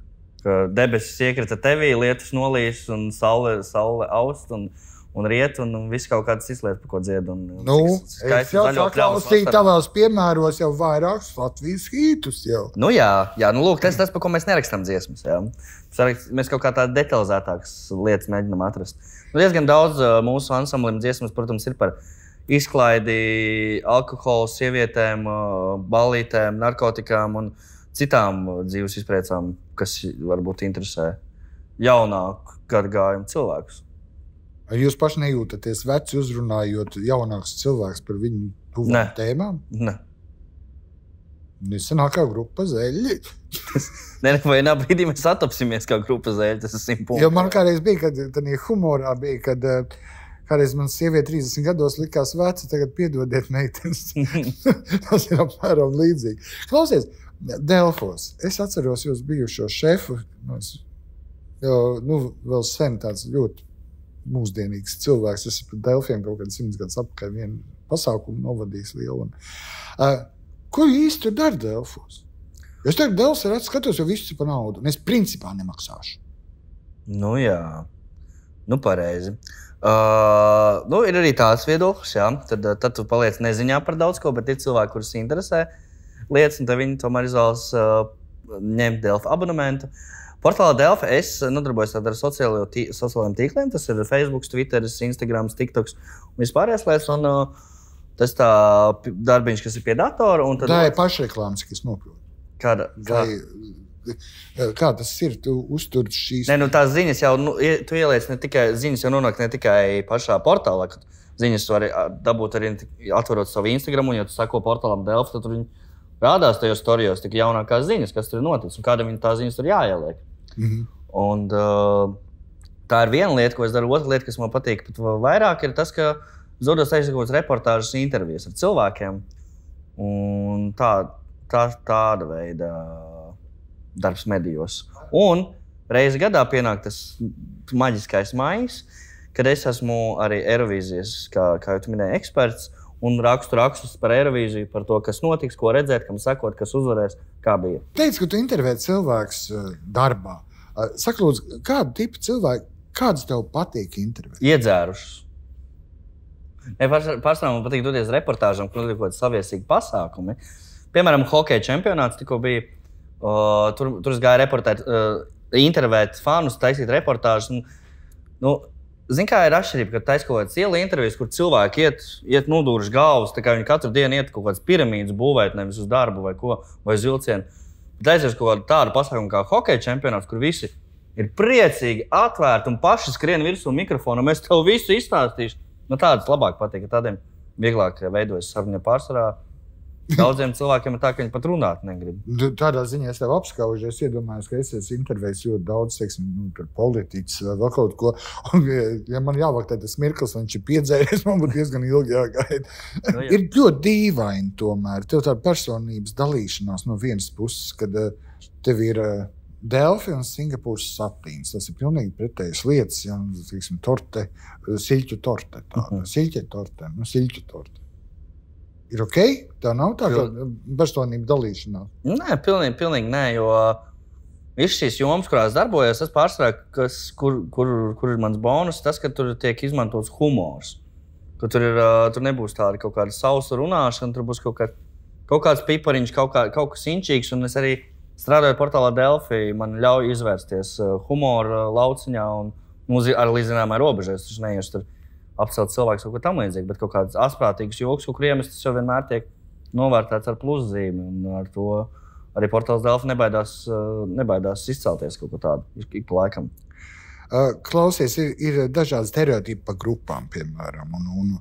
Ka debesis iekrita tevī, lietus nolīs un saule, saule aust un, un riet un, un viss kaut kādas izlietas, par ko dzied. Un, nu, es jau saklausīju tavās piemēros jau vairākus Latvijas hītus jau. Nu jā, jā nu lūk, tas tas, par ko mēs nerakstam dziesmas. Jā. Mēs kaut kā tādas detalizētākas lietas mēģinām atrast. Nu, diezgan daudz mūsu ansamblim dziesmas, protams, ir par izklaidi, alkoholu, sievietēm, ballītēm, narkotikām un citām dzīves izpriecām, kas varbūt interesē jaunāku gadagājumu cilvēkus. Jūs paši nejūtaties veci uzrunājot jaunāks cilvēks par viņu tuvām tēmām? Ne. Nesanāk kā grupa Zeļi. ne, vienā brīdī mēs satapsimies kā grupa Zeļi, tas ir simt punkti. Jo man kādreiz bija, kad tādā humorā bija, kad kādreiz man sieviete trīsdesmit gados likās veca, tagad piedodiet meitenes. Tas ir apmēram līdzīgi. Klausies, Delfos. Es atceros jūs bijušo šefu, jo, nu, vēl sen tāds ļoti mūsdienīgs cilvēks. Es par Delfiem kaut kāds simts gadus apakaļ vienu pasākumu novadījis lielu. Uh, ko īsti tur dara Delfos? Es tagad Delfos ar skatos, jo viss ir par naudu. Un es principā nemaksāšu. Nu jā, nu pareizi. Uh, nu, ir arī tāds viedoklis, jā. Tad, tad tu paliec neziņā par daudz ko, bet ir cilvēki, kurus interesē lietas, un tad viņi tomēr izvēlas uh, ņemt Delfi abonementu. Portālā Delfi es nodarbojos ar sociālajiem tīkliem, tas ir Facebook, Twitter, Instagram, TikToks un vispārējās lietas. Un, uh, tas tā darbiņš, kas ir pie datora. Un tad... Tā ir pašreklāmas, kas noprot. Kāda? Kā? Vai, kā tas ir? Tu uztur šīs... Nē, nu tās ziņas jau, nu, tu ieliec ne tikai, ziņas jau nonāk ne tikai pašā portālā, kad ziņas tu vari dabūt arī atverot savu Instagram, un ja tu sako portālam Delfi, tad tur viņi rādās tajos storijos tik jaunākās ziņas, kas tur ir noticis, un kādam viņi tās ziņas tur jāieliek. Mm-hmm. Un uh, tā ir viena lieta, ko es daru. Otra lieta, kas man patīk pat vairāk, ir tas, ka Zodos taisa kaut kādas reportāžas intervijas ar cilvēkiem. Un tā, tā, tāda veida darbs medijos. Un reizi gadā pienāk tas maģiskais maijs, kad es esmu arī Eirovīzijas, kā, kā jau tu minēji, eksperts, un rakstu rakstus par Eirovīziju, par to, kas notiks, ko redzēt, kam sakot, kas uzvarēs, kā bija. Teici, ka tu intervē cilvēks darbā. Saka, lūdzu, kādu tipu cilvēku, kāds tev patīk intervēt? Iedzērušus. Pārsvarā man patīk doties reportāžam, kur ir kaut kādi saviesīgi pasākumi. Piemēram, hokeja čempionāts tikko bija. Uh, tur, tur es gāju reportēt, uh, intervēt fanus, taisīt reportāžas. Un, nu, zin, kā ir atšķirība, kad taisa kaut kādas iela intervijas, kur cilvēki iet, iet nodūruši galvas, tā kā viņi katru dienu iet kaut kādas piramīdas būvēt, nevis uz darbu vai ko, vai uz vilcienu. Bet aizies kaut kādu tādu pasākumu kā hokeja čempionāts, kur visi ir priecīgi, atvērti un paši skrien virsū mikrofonu. Mēs tev visu izstāstīšu. Nu, tādas labāk patīk, ka tādiem vieglāk veidojas saruna pārsvarā. Daudziem cilvēkiem ir tā, ka viņi pat runāt negrib. Tādā ziņā es tev apskaužu, es iedomājos, ka es esmu intervējis ļoti daudz, teiksim, nu, politiķis vai vēl kaut ko. Un, ja man jāvāk tas mirklis, viņš ir piedzēries, man būtu diezgan ilgi jāgaida. Nu, jā. Ir ļoti dīvaini tomēr. Tev tāda personības dalīšanās no vienas puses, kad tev ir Delfi un Singapūras satīns. Tas ir pilnīgi pretējas lietas, ja, teiksim, torte, siļķu torte, tāda, uh-huh. siļķa torte, nu, siļķu torte. Ir ok? Tā nav tā kā personība dalīšanās? Nē, pilnīgi, pilnīgi nē, jo viss šīs jomas, kurās darbojos, tas pārsvarā, kas, kur, kur, kur ir mans bonus, tas, ka tur tiek izmantots humors. Ka tur, ir, tur nebūs tāda kaut kāda sausa runāšana, tur būs kaut, kā, kaut kāds pipariņš, kaut, kā, kaut kas inčīgs, un es arī strādājot portālā Delfi, man ļauj izvērsties humora lauciņā un ar līdz zināmai robežai. Es taču neiešu tur apcelt cilvēks kaut ko tam līdzīgi, bet kaut kāds asprātīgs joks, kur iemestas jau vienmēr tiek novērtēts ar pluszīmi. Un ar to arī portāls Delfi nebaidās, nebaidās izcelties kaut ko tādu ik pa laikam. Klausies, ir, ir dažādi stereotipi pa grupām, piemēram. Un, un,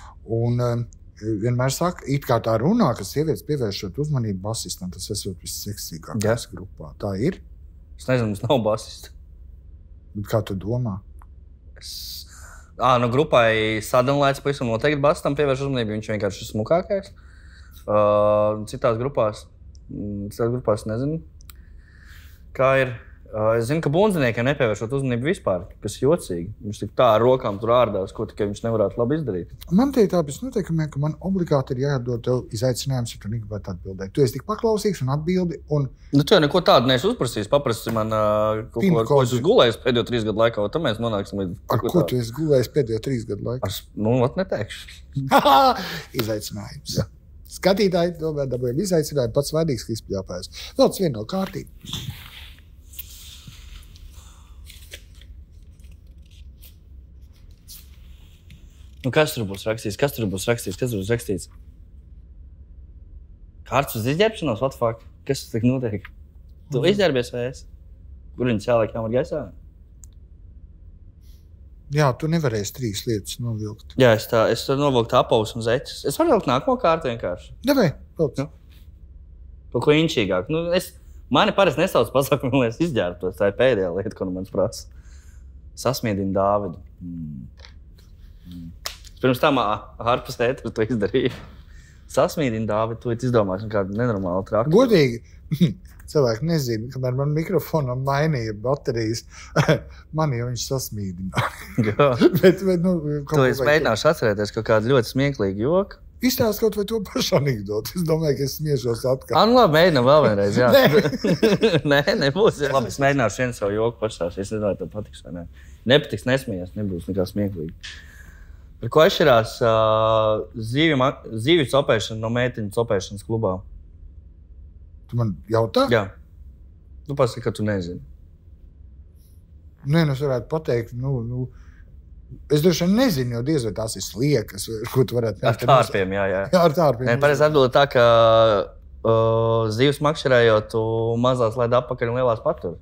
un vienmēr saka, it kā tā runā, ka sievietes pievēršot uzmanību basistam, tas esot visseksīgākais grupā. Tā ir? Es nezinu, mums nav basista. Bet kā tu domā? Es... Ā, nu grupai Sadanlaids pavisam noteikti basistam pievērš uzmanību, viņš vienkārši ir smukākais. Uh, citās grupās, citās grupās nezinu, kā ir. Uh, es zinu, ka bundziniekiem nepievēršot uzmanību vispār, kas jocīgi. Viņš tik tā ar rokām tur ārdās, ko tikai viņš nevarētu labi izdarīt. Man te ir tāpēc noteikumiem, ka man obligāti ir jādod tev izaicinājums, ja tu negribētu atbildēt. Tu esi tik paklausīgs un atbildi. Un... Nu, tu jau neko tādu neesi uzprasījis. Paprasti man uh, kaut ko, ko es esmu gulējis pēdējo trīs gadu laikā, tad mēs nonāksim līdz... Ar ko tādu. Tu esi gulējis pēdējo trīs gadu laikā? Ar, nu, vat neteikšu. Izaicinājums. Jā. Skatītāji tomēr dabūjam izaicinājumu, pats vainīgs, ka izpļāpājas. Vēl tas vien no kārtība. Nu, kas tur būs rakstīts? Kas tur būs rakstīts? Kas tur būs rakstīts? Kārts uz izģērbšanos? What the fuck? Kas tas tik notiek? Tu mm. izģērbies vai es? Kur viņas jāliek jāmar gaisā? Jā, tu nevarēsi trīs lietas novilkt. Jā, es tā, es tur novilktu apavus un zeķus. Es varu vilkt nākamo kārtu vienkārši. Davai, vilkt. Nu. Kaut ko inčīgāk. Nu, es, mani parasti nesauc pasākumu, lai es izģērbtos. Tā ir pēdējā lieta, ko nu mans prasa. Sasmiedini Dāvidu. Mm. Mm. Pirms tam ārpus ēteru to izdarīju. Sasmīdini Dāvidu, to izdomāsim kādu nenormālu traktu. Godīgi, cilvēki nezina, kamēr man mikrofonam mainīja baterijas, man jau viņš sasmīdina. bet, bet, nu, to es mēģināšu atcerēties kaut kādu ļoti smieklīgu joku. Izstāst kaut vai to pašu anekdoti. Es domāju, ka es smiešos atkal. Ah, nu labi, mēģinām vēl vienreiz, jā. Nē, Nē nebūs. Jā. Labi, es mēģināšu vienu savu joku pašstāst. Es nezinu, vai tev patiks vai ne. nepatiks, nesmējās, nebūs nekā smieklīgi. Ar ko atšķirās uh, zīvju, zīvju copēšana no meitiņu copēšanas klubā? Tu man jautā? Jā. Tu pasaki, ka tu nezini. Nē, nu es varētu pateikt, nu, nu es droši vien nezinu, jo diez vai tās ir sliekas, ko tu varētu... Ar tārpiem, jā, jā. Jā, ar tārpiem. Nē, pareizi atbild tā, ka uh, zīvs makšķerējot, tu mazās laid apakaļ un lielās patur.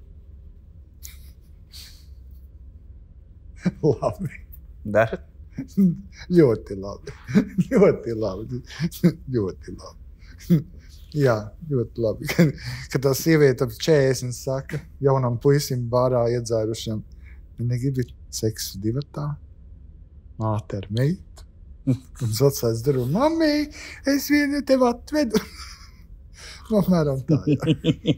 Labi. Dar? ļoti labi. ļoti labi. ļoti labi. Jā, ļoti labi. Kad, kad tā sieviete ap četrdesmit saka jaunam puisim bārā iedzērušam, negribi seksu divatā, māte ar meitu. Un atsāc daru, mamī, es vienu tev atvedu. Apmēram tā, jā.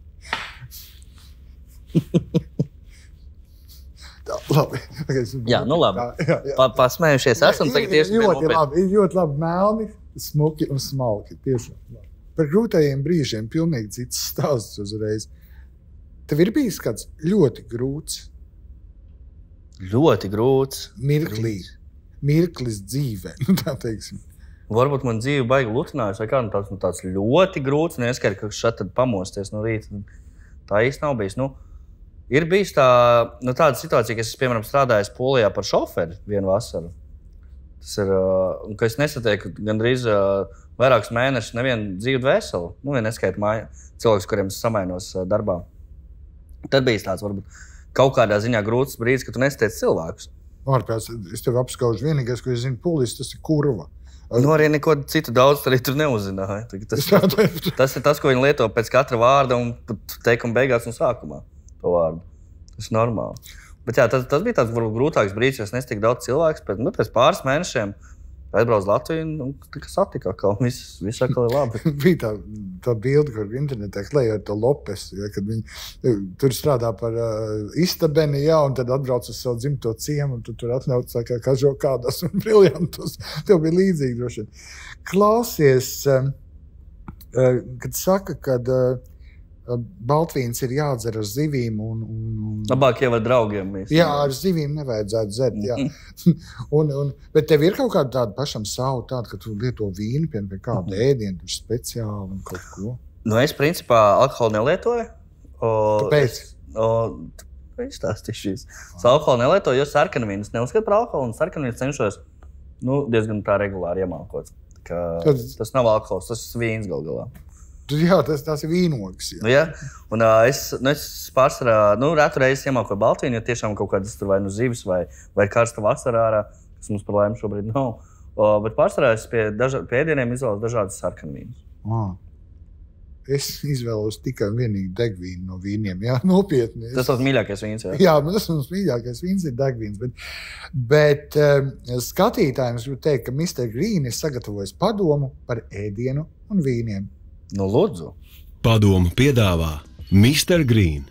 Tā, labi. Jā, nu labi. Tā, jā, jā. Pa, pasmējušies esam, tagad tieši ļoti labi, ļoti labi melni, smuki un smalki. Tiešām labi. Par grūtajiem brīžiem pilnīgi cits stāsts uzreiz. Tev ir bijis kāds ļoti grūts? Ļoti grūts. Mirklī. Mirklis dzīvē, nu tā teiksim. Varbūt man dzīve baigi lutinājusi, vai kā, nu tāds, nu tāds ļoti grūts, neskaidrs, ka šeit tad pamosties no rīta. Tā īsti nav bijis. Nu, ir bijis tā, nu, tāda situācija, ka es, piemēram, strādājis Polijā par šoferi vienu vasaru. Tas ir, uh, ka es nesatieku gandrīz uh, vairākus mēnešus nevienu dzīvu dvēseli. Nu, vien neskaitu māju cilvēkus, kuriem es samainos uh, darbā. Tad bijis tāds, varbūt, kaut kādā ziņā grūts brīdis, ka tu nesatiec cilvēkus. Ārpēc, es tev apskaužu vienīgais, ko es zinu, polijas, tas ir kurva. Nu, arī neko citu daudz arī tur neuzzināja. Tas, tas, tas ir tas, ko viņi lieto pēc katra vārda un teikuma beigās un sākumā to vārdu. Tas ir normāli. Bet jā, tas, tas bija tāds grūtāks brīdis, jo es nestiku daudz cilvēks. Pēc, nu, pēc pāris mēnešiem aizbraucu Latviju un tika satika, ka viss, viss atkal ir labi. Bija tā, tā bilde, kur internetā klēja ar to Lopes, ja, kad viņi tur strādā par uh, istabeni, jā, un tad atbrauc uz savu dzimto ciemu, un tu tur atnauc kā kažo kādas un briljantus. Tev bija līdzīgi droši. Klausies, uh, uh, kad saka, kad uh, baltvīns ir jādzer ar zivīm un... un, un... Labāk jau ar draugiem. Mēs, jā, ar zivīm nevajadzētu dzert, jā. un, un, bet tev ir kaut kāda tāda pašam savu tāda, ka tu lieto vīnu, piemēram, pie kāda ēdienu, tur speciāli un kaut ko? Nu, es principā alkoholu nelietoju. O, Kāpēc? O, izstāstīšu šīs. Es alkoholu nelietoju, jo sarkanvīnas neuzskatu par alkoholu, un sarkanvīnas cenšos nu, diezgan tā regulāri iemalkot. Tad... Tas nav alkohols, tas ir vīns gal galā. Jā, tas, tas ir vīnogs. Jā. Nu, jā. Un, uh, es, nu, es pārsvarā, nu, retu reizi iemalkoju baltvīnu, jo tiešām kaut kādas tur vai nu zivis vai, vai karsta vasarā ārā, kas mums par laimi šobrīd nav. Uh, bet pārsvarā es pie, daža, pie ēdieniem izvēlos dažādas sarkanvīnas. Ah. Es izvēlos tikai vienīgi degvīnu no vīniem. Jā, nopietni. Es... Tas tas mīļākais vīns, jā? Jā, tas mums mīļākais vīns ir degvīns. Bet, bet um, skatītājiem es gribu teikt, ka mister Green ir sagatavojis padomu par ēdienu un vīniem. Nu, lūdzu. Padomu piedāvā mister Green.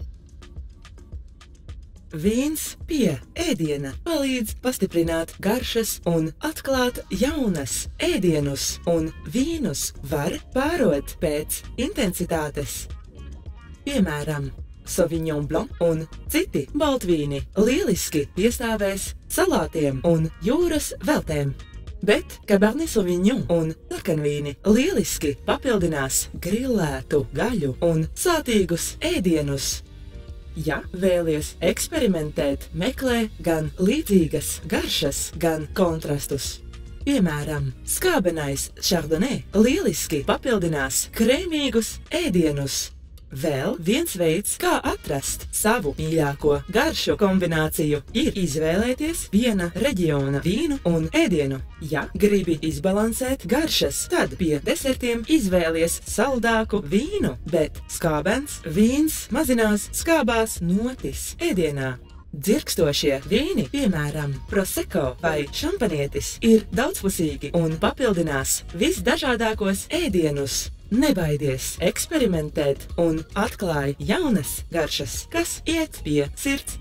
Vīns pie ēdiena palīdz pastiprināt garšas un atklāt jaunas ēdienus, un vīnus var pārot pēc intensitātes. Piemēram, Sauvignon Blanc un citi baltvīni lieliski piestāvēs salātiem un jūras veltēm. Bet Cabernet Sauvignon un sarkanvīni lieliski papildinās grillētu gaļu un sātīgus ēdienus. Ja vēlies eksperimentēt, meklē gan līdzīgas garšas, gan kontrastus. Piemēram, skābenais Chardonnay lieliski papildinās krēmīgus ēdienus. Vēl viens veids, kā atrast savu mīļāko garšu kombināciju, ir izvēlēties viena reģiona vīnu un ēdienu. Ja gribi izbalansēt garšas, tad pie desertiem izvēlies saldāku vīnu, bet skābens vīns mazinās skābās notis ēdienā. Dzirkstošie vīni, piemēram, prosecco vai šampanietis, ir daudzpusīgi un papildinās visdažādākos ēdienus. Nebaidies eksperimentēt un atklāj jaunas garšas, kas iet pie sirds.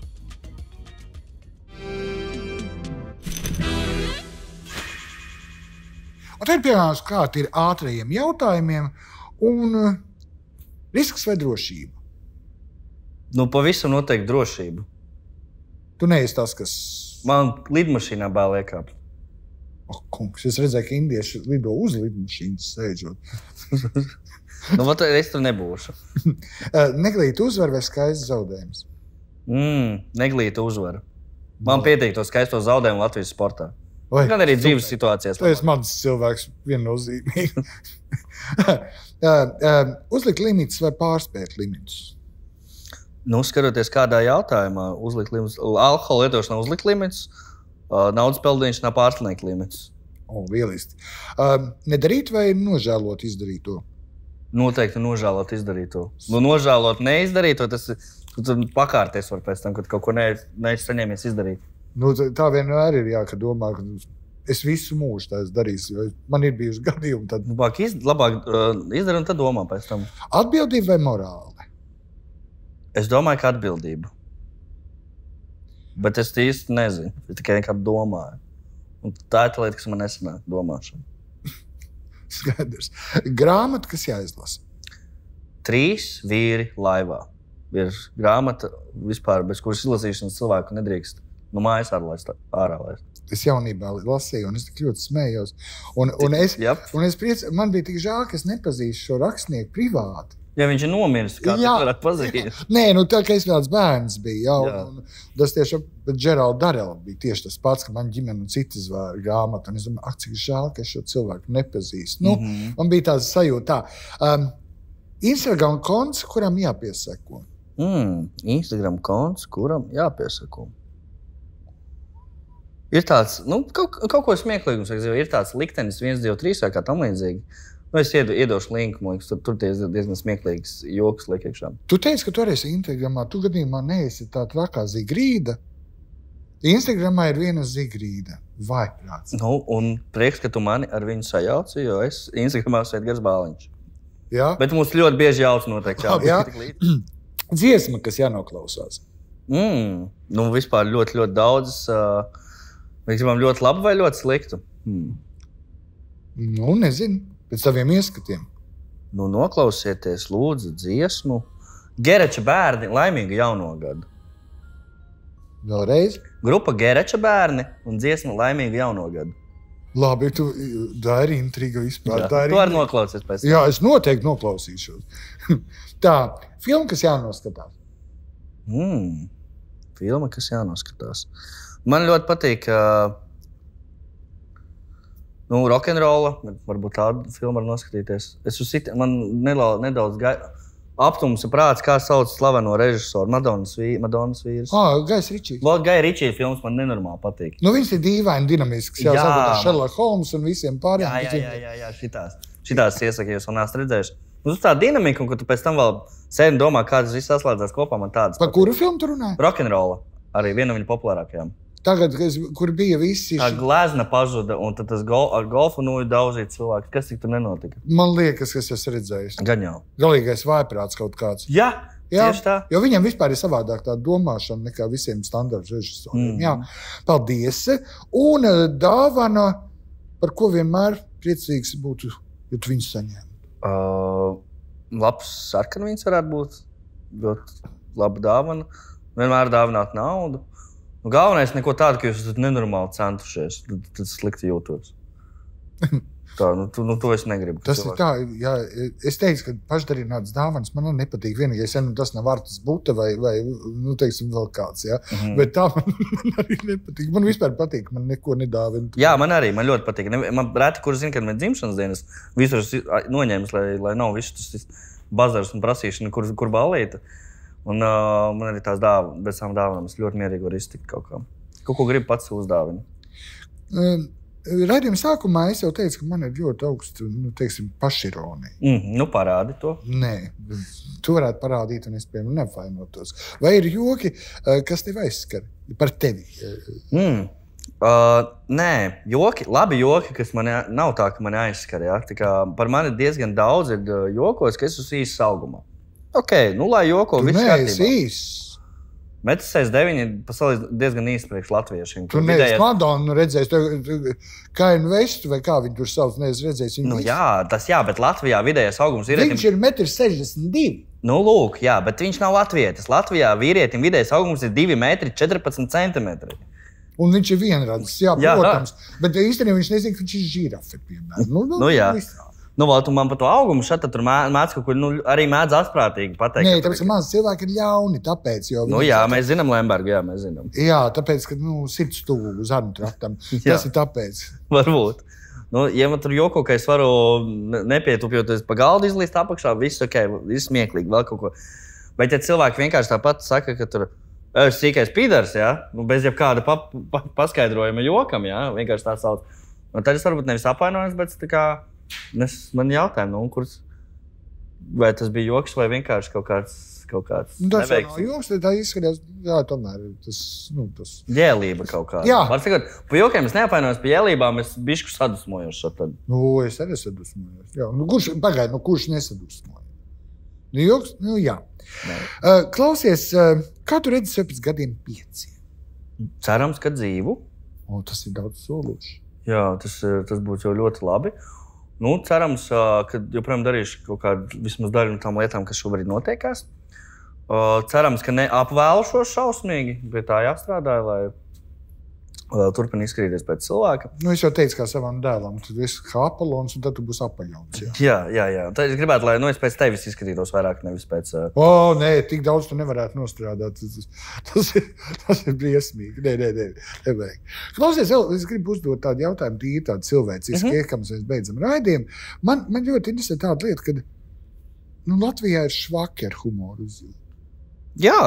Un tad piemēram klāt ir ātrajiem jautājumiem un uh, risks vai drošība? Nu, pavisam noteikti drošība. Tu neesi tas, kas... Man lidmašīnā bail iekāpt. Oh, kungs, es redzēju, ka indieši lido uz lidmašīnas sēžot. Nu, vat es tur nebūšu. Neglīta uzvar vai skaists zaudējums? Mm, neglīta uzvara. Man pietiek to skaisto zaudējumu Latvijas sportā. Vai, Gan arī dzīves situācijās. Tu esi mans cilvēks viennozīmīgi. Uzlikt limitus vai pārspēt limitus? Nu, skatoties kādā jautājumā, uzlikt limitus. Alkohola lietošanā uzlikt limitus, naudas peldīšanā pārsniegt limitus. O, lieliski. Nedarīt vai nožēlot izdarīto? Noteikti nožēlot izdarīto. Nu, nožēlot neizdarīto, tas ir, tu pakārties var pēc tam, kad kaut ko ne, neesi saņēmies izdarīt. Nu, tā vienmēr ir, jā, ka domā, ka es visu mūžu tā es darīšu. Man ir bijuši gadījumi. Tad... Labāk, iz, labāk uh, izdara un tad domā pēc tam. Atbildība vai morāli? Es domāju, ka atbildība. Bet es īsti nezinu. Es tikai nekad domāju. Un tā ir tā lieta, kas man nesanāk domāšana. Skaidrs. Grāmata, kas jāizlasa? Trīs vīri laivā. Ir grāmata vispār, bez kuras izlasīšanas cilvēku nedrīkst. Nu, mājas ārlaist, ārā laist. Es jaunībā lasīju, un es tik ļoti smējos. Un, un es, Yep. un es priec, man bija tik žēl, ka es nepazīstu šo rakstnieku privāti. Ja viņš ir nomiris, kā tu Jā. varētu pazīt? Nē, nu tā, ka es vēl bērns biju. Jā, Jā. un, un tas tieši, bet Gerald Darrell bija tieši tas pats, ka man ģimene un citas var grāmatu. Un es domāju, ak, cik žēl, ka es šo cilvēku nepazīstu. Nu, Mhm. man bija tāds sajūta tā. Um, Instagram konts, kuram jāpieseko? Mm, Instagram konts, kuram jāpiesako. Ir tāds, nu, kaut, kaut ko smieklīgums, ir tāds liktenis viens, divi, trīs vai kā tam līdzīgi. Nu, es iedo, iedošu linku, man liekas, tur, tur diezgan, diezgan smieklīgs joks liek iekšā. Tu teici, ka tu arī esi Instagramā. Tu gadījumā neesi tā trakā Zigrīda. Instagramā ir viena Zigrīda. Vai prāts? Nu, un prieks, ka tu mani ar viņu sajauci, jo es Instagramā sēdu Gars Bāliņš. Jā? Bet mums ļoti bieži jauc noteikti. Jā. Dziesma, kas jānoklausās. Mm, nu, vispār ļoti, ļoti daudzas. Uh, mēs gribam ļoti labu vai ļoti sliktu. Hmm. Nu, nezinu. Pēc saviem ieskatiem. Nu, noklausieties, lūdzu, dziesmu. Gereča bērni, laimīgu jauno gadu. Vēlreiz. Grupa Gereča bērni un dziesma laimīgu jauno gadu. Labi, tu, tā ir intriga vispār. Jā, Tā ir tu vari intriga. noklausies pēc tam. Jā, es noteikti noklausīšos. Tā, filma, kas jānoskatās. Mm, filma, kas jānoskatās. Man ļoti patīk uh, nu, rock'n'rolla. Varbūt tādu filmu var noskatīties. Es uz sit... Man nedaudz, nedaudz gai... aptumsa prāts, kā sauc slaveno režisoru Madonas, vī... Madonas vīrs. Ah, Gais Ričijs. Vēl Gai Ričija filmas man nenormāli patīk. Nu, viņš ir dīvaini dinamisks. Jā, Jā. sākot ar Sherlock Holmes un visiem pārējiem. Jā, jā, jā, jā, jā šitās. Šitās iesaka, jūs vēl neesat redzējuši. Nu, tā dinamika, un ka tu pēc tam vēl sēdi un domā, kā tas viss saslēdzās kopā, man tādas Par kuru filmu tu runāji? rock'n'rolla. Arī viena no viņa populārākajām. Tagad, kas, kur bija visi... Tā ši- glezna pazuda, un tad tas gol, ar golfu nūju daudzīt cilvēku. Kas tik tur nenotika? Man liekas, ka es esmu redzējis. Gan jau. Galīgais vājprāts kaut kāds. Jā, Jā, tieši tā. jo viņam vispār ir savādāk tā domāšana nekā visiem standarta režisoriem. Mm. Jā, paldies. Un eh, dāvana, par ko vienmēr priecīgs būtu, ja tu viņu saņēmi. Uh, labs sarkanvīns varētu būt. Ļoti laba dāvana. Vienmēr dāvināt naudu. Nu, galvenais neko tādu, ka jūs esat nenormāli centušies. Tad, tad slikti jūtos. Tā, nu, tu, nu, to es negribu. ka Tas ir cilvēki- tā, jā, es teicu, ka pašdarināts dāvanas man nepatīk. Vienīgais, ja nu tas nav Artis Buta vai, vai nu, teiksim, vēl kāds. Ja? Mhm. Bet tā man, man arī nepatīk. Man vispār patīk, man neko nedāvina. Jā, man arī man ļoti patīk. Ne- Man reti, kur zina, kad man ir dzimšanas dienas, visur esmu noņēmis, lai, lai nav viss tas bazars un prasīšana, kur, kur balīta. Un uh, man arī tās dāvanas, bez tām dāvanām es ļoti mierīgi varu iztikt kaut kā. Kaut ko gribu pats uzdāvinu. Uh, Raidījuma sākumā es jau teicu, ka man ir ļoti augsta nu, teiksim, pašironija. Mm, nu, parādi to. Nē, tu varētu parādīt, un es piemēram nevainotos. Vai ir joki, kas tev aizskar par tevi? Mm. Uh, nē, joki, labi joki, kas man nav tā, ka man aizskar. Ja? Tā kā par mani diezgan daudz ir uh, jokos, ka es esmu īsts augumā. Ok, nu lai joko, Tu viss neesi kārtībā. īsts. metrs sešdesmit deviņi ir pasaulē diezgan īsts priekš latviešiem. Tu kur neesi vidējais- Madonu redzējis, Kainu Vestu vai kā viņu tur sauc, neesi redzējis. Viņu Nu, visu. jā, tas jā, bet Latvijā vidējais augums ir Viņš ir metrs sešdesmit divi. Nu, lūk, jā, bet viņš nav latvietis. Latvijā vīrietim vidējais augums ir divi metri četrpadsmit centimetri. Un viņš ir vienradzis, jā, Jā, protams. Jā. Bet īstenībā viņš nezina, ka viņš ir žirafe, piemēram. Nu, nu, Nu, jā. visā. Nu, vēl tu man par to augumu šeit tur mē- mēdz kaut kur, nu, arī mēdz asprātīgi pateikt. Nē, ka- tāpēc, ka maz cilvēki ir ļauni, tāpēc, jo... Nu, viņi- jā, mēs zinām Lembergu, jā, mēs zinām. Jā, tāpēc, ka, nu, sirds tuvu uz armu traktam. Jā. Tas ir tāpēc. Varbūt. Nu, ja man tur joko, ka es varu ne- nepietupjoties pa galdu izlīst apakšā, viss ok, viss smieklīgi, vēl kaut ko. Bet ja cilvēki vienkārši tāpat saka, ka tur ir sīkais pīdars, jā, nu, bez jebkāda pa, pa, paskaidrojuma jokam, jā, vienkārši tā sauc. Un tad es varbūt nevis apvainojos, bet tā kā es, man jautājumu, nu, kurš, vai tas bija joks vai vienkārši kaut kāds, kaut kāds Nu, tas jau neveiksmi. nav joks, tā izskatās, jā, tomēr tas, nu, tas... Jēlība kaut kāda. Jā. Var sakot, pa jokiem es neapvainojos, pa jēlībām es bišku sadusmojos šo tad. Nu, es arī sadusmojos. Jā, nu, kurš, pagaid, nu, kurš nesadusmoja? Nu, joks, nu, jā. Nē. Uh, klausies, uh, kā tu redzi sev pēc gadiem pieciem? Cerams, ka dzīvu. O, tas ir daudz sološi. Jā, tas, ir- tas būtu jau ļoti labi. Nu, cerams, ā, ka joprojām darīšu kaut kādu vismaz daļu no tām lietām, kas šobrīd notiekās. Ā, Cerams, ka neapvēlušos šausmīgi, bet tā jāstrādā, lai lai turpina izskatīties pēc cilvēka. Nu, es jau teicu, kā savam dēlam, tad viss kā apelons, un tad tu būsi apaļons. Jā. Jā, jā, jā. Tad es gribētu, lai nu, es pēc tevis izskatītos vairāk, nevis pēc. ā, O, nē, tik daudz tu nevarētu nostrādāt. Tas, tas, ir, tas ir briesmīgi. Nē, nē, nē, nevajag. Klausies, vēl, es gribu uzdot tādu jautājumu, tīri tādu cilvēcisku, mm -hmm. ka mēs beidzam raidījumu. Man, man ļoti interesē tāda lieta, ka nu, Latvijā ir švaki ar humoru izjūtu. Jā,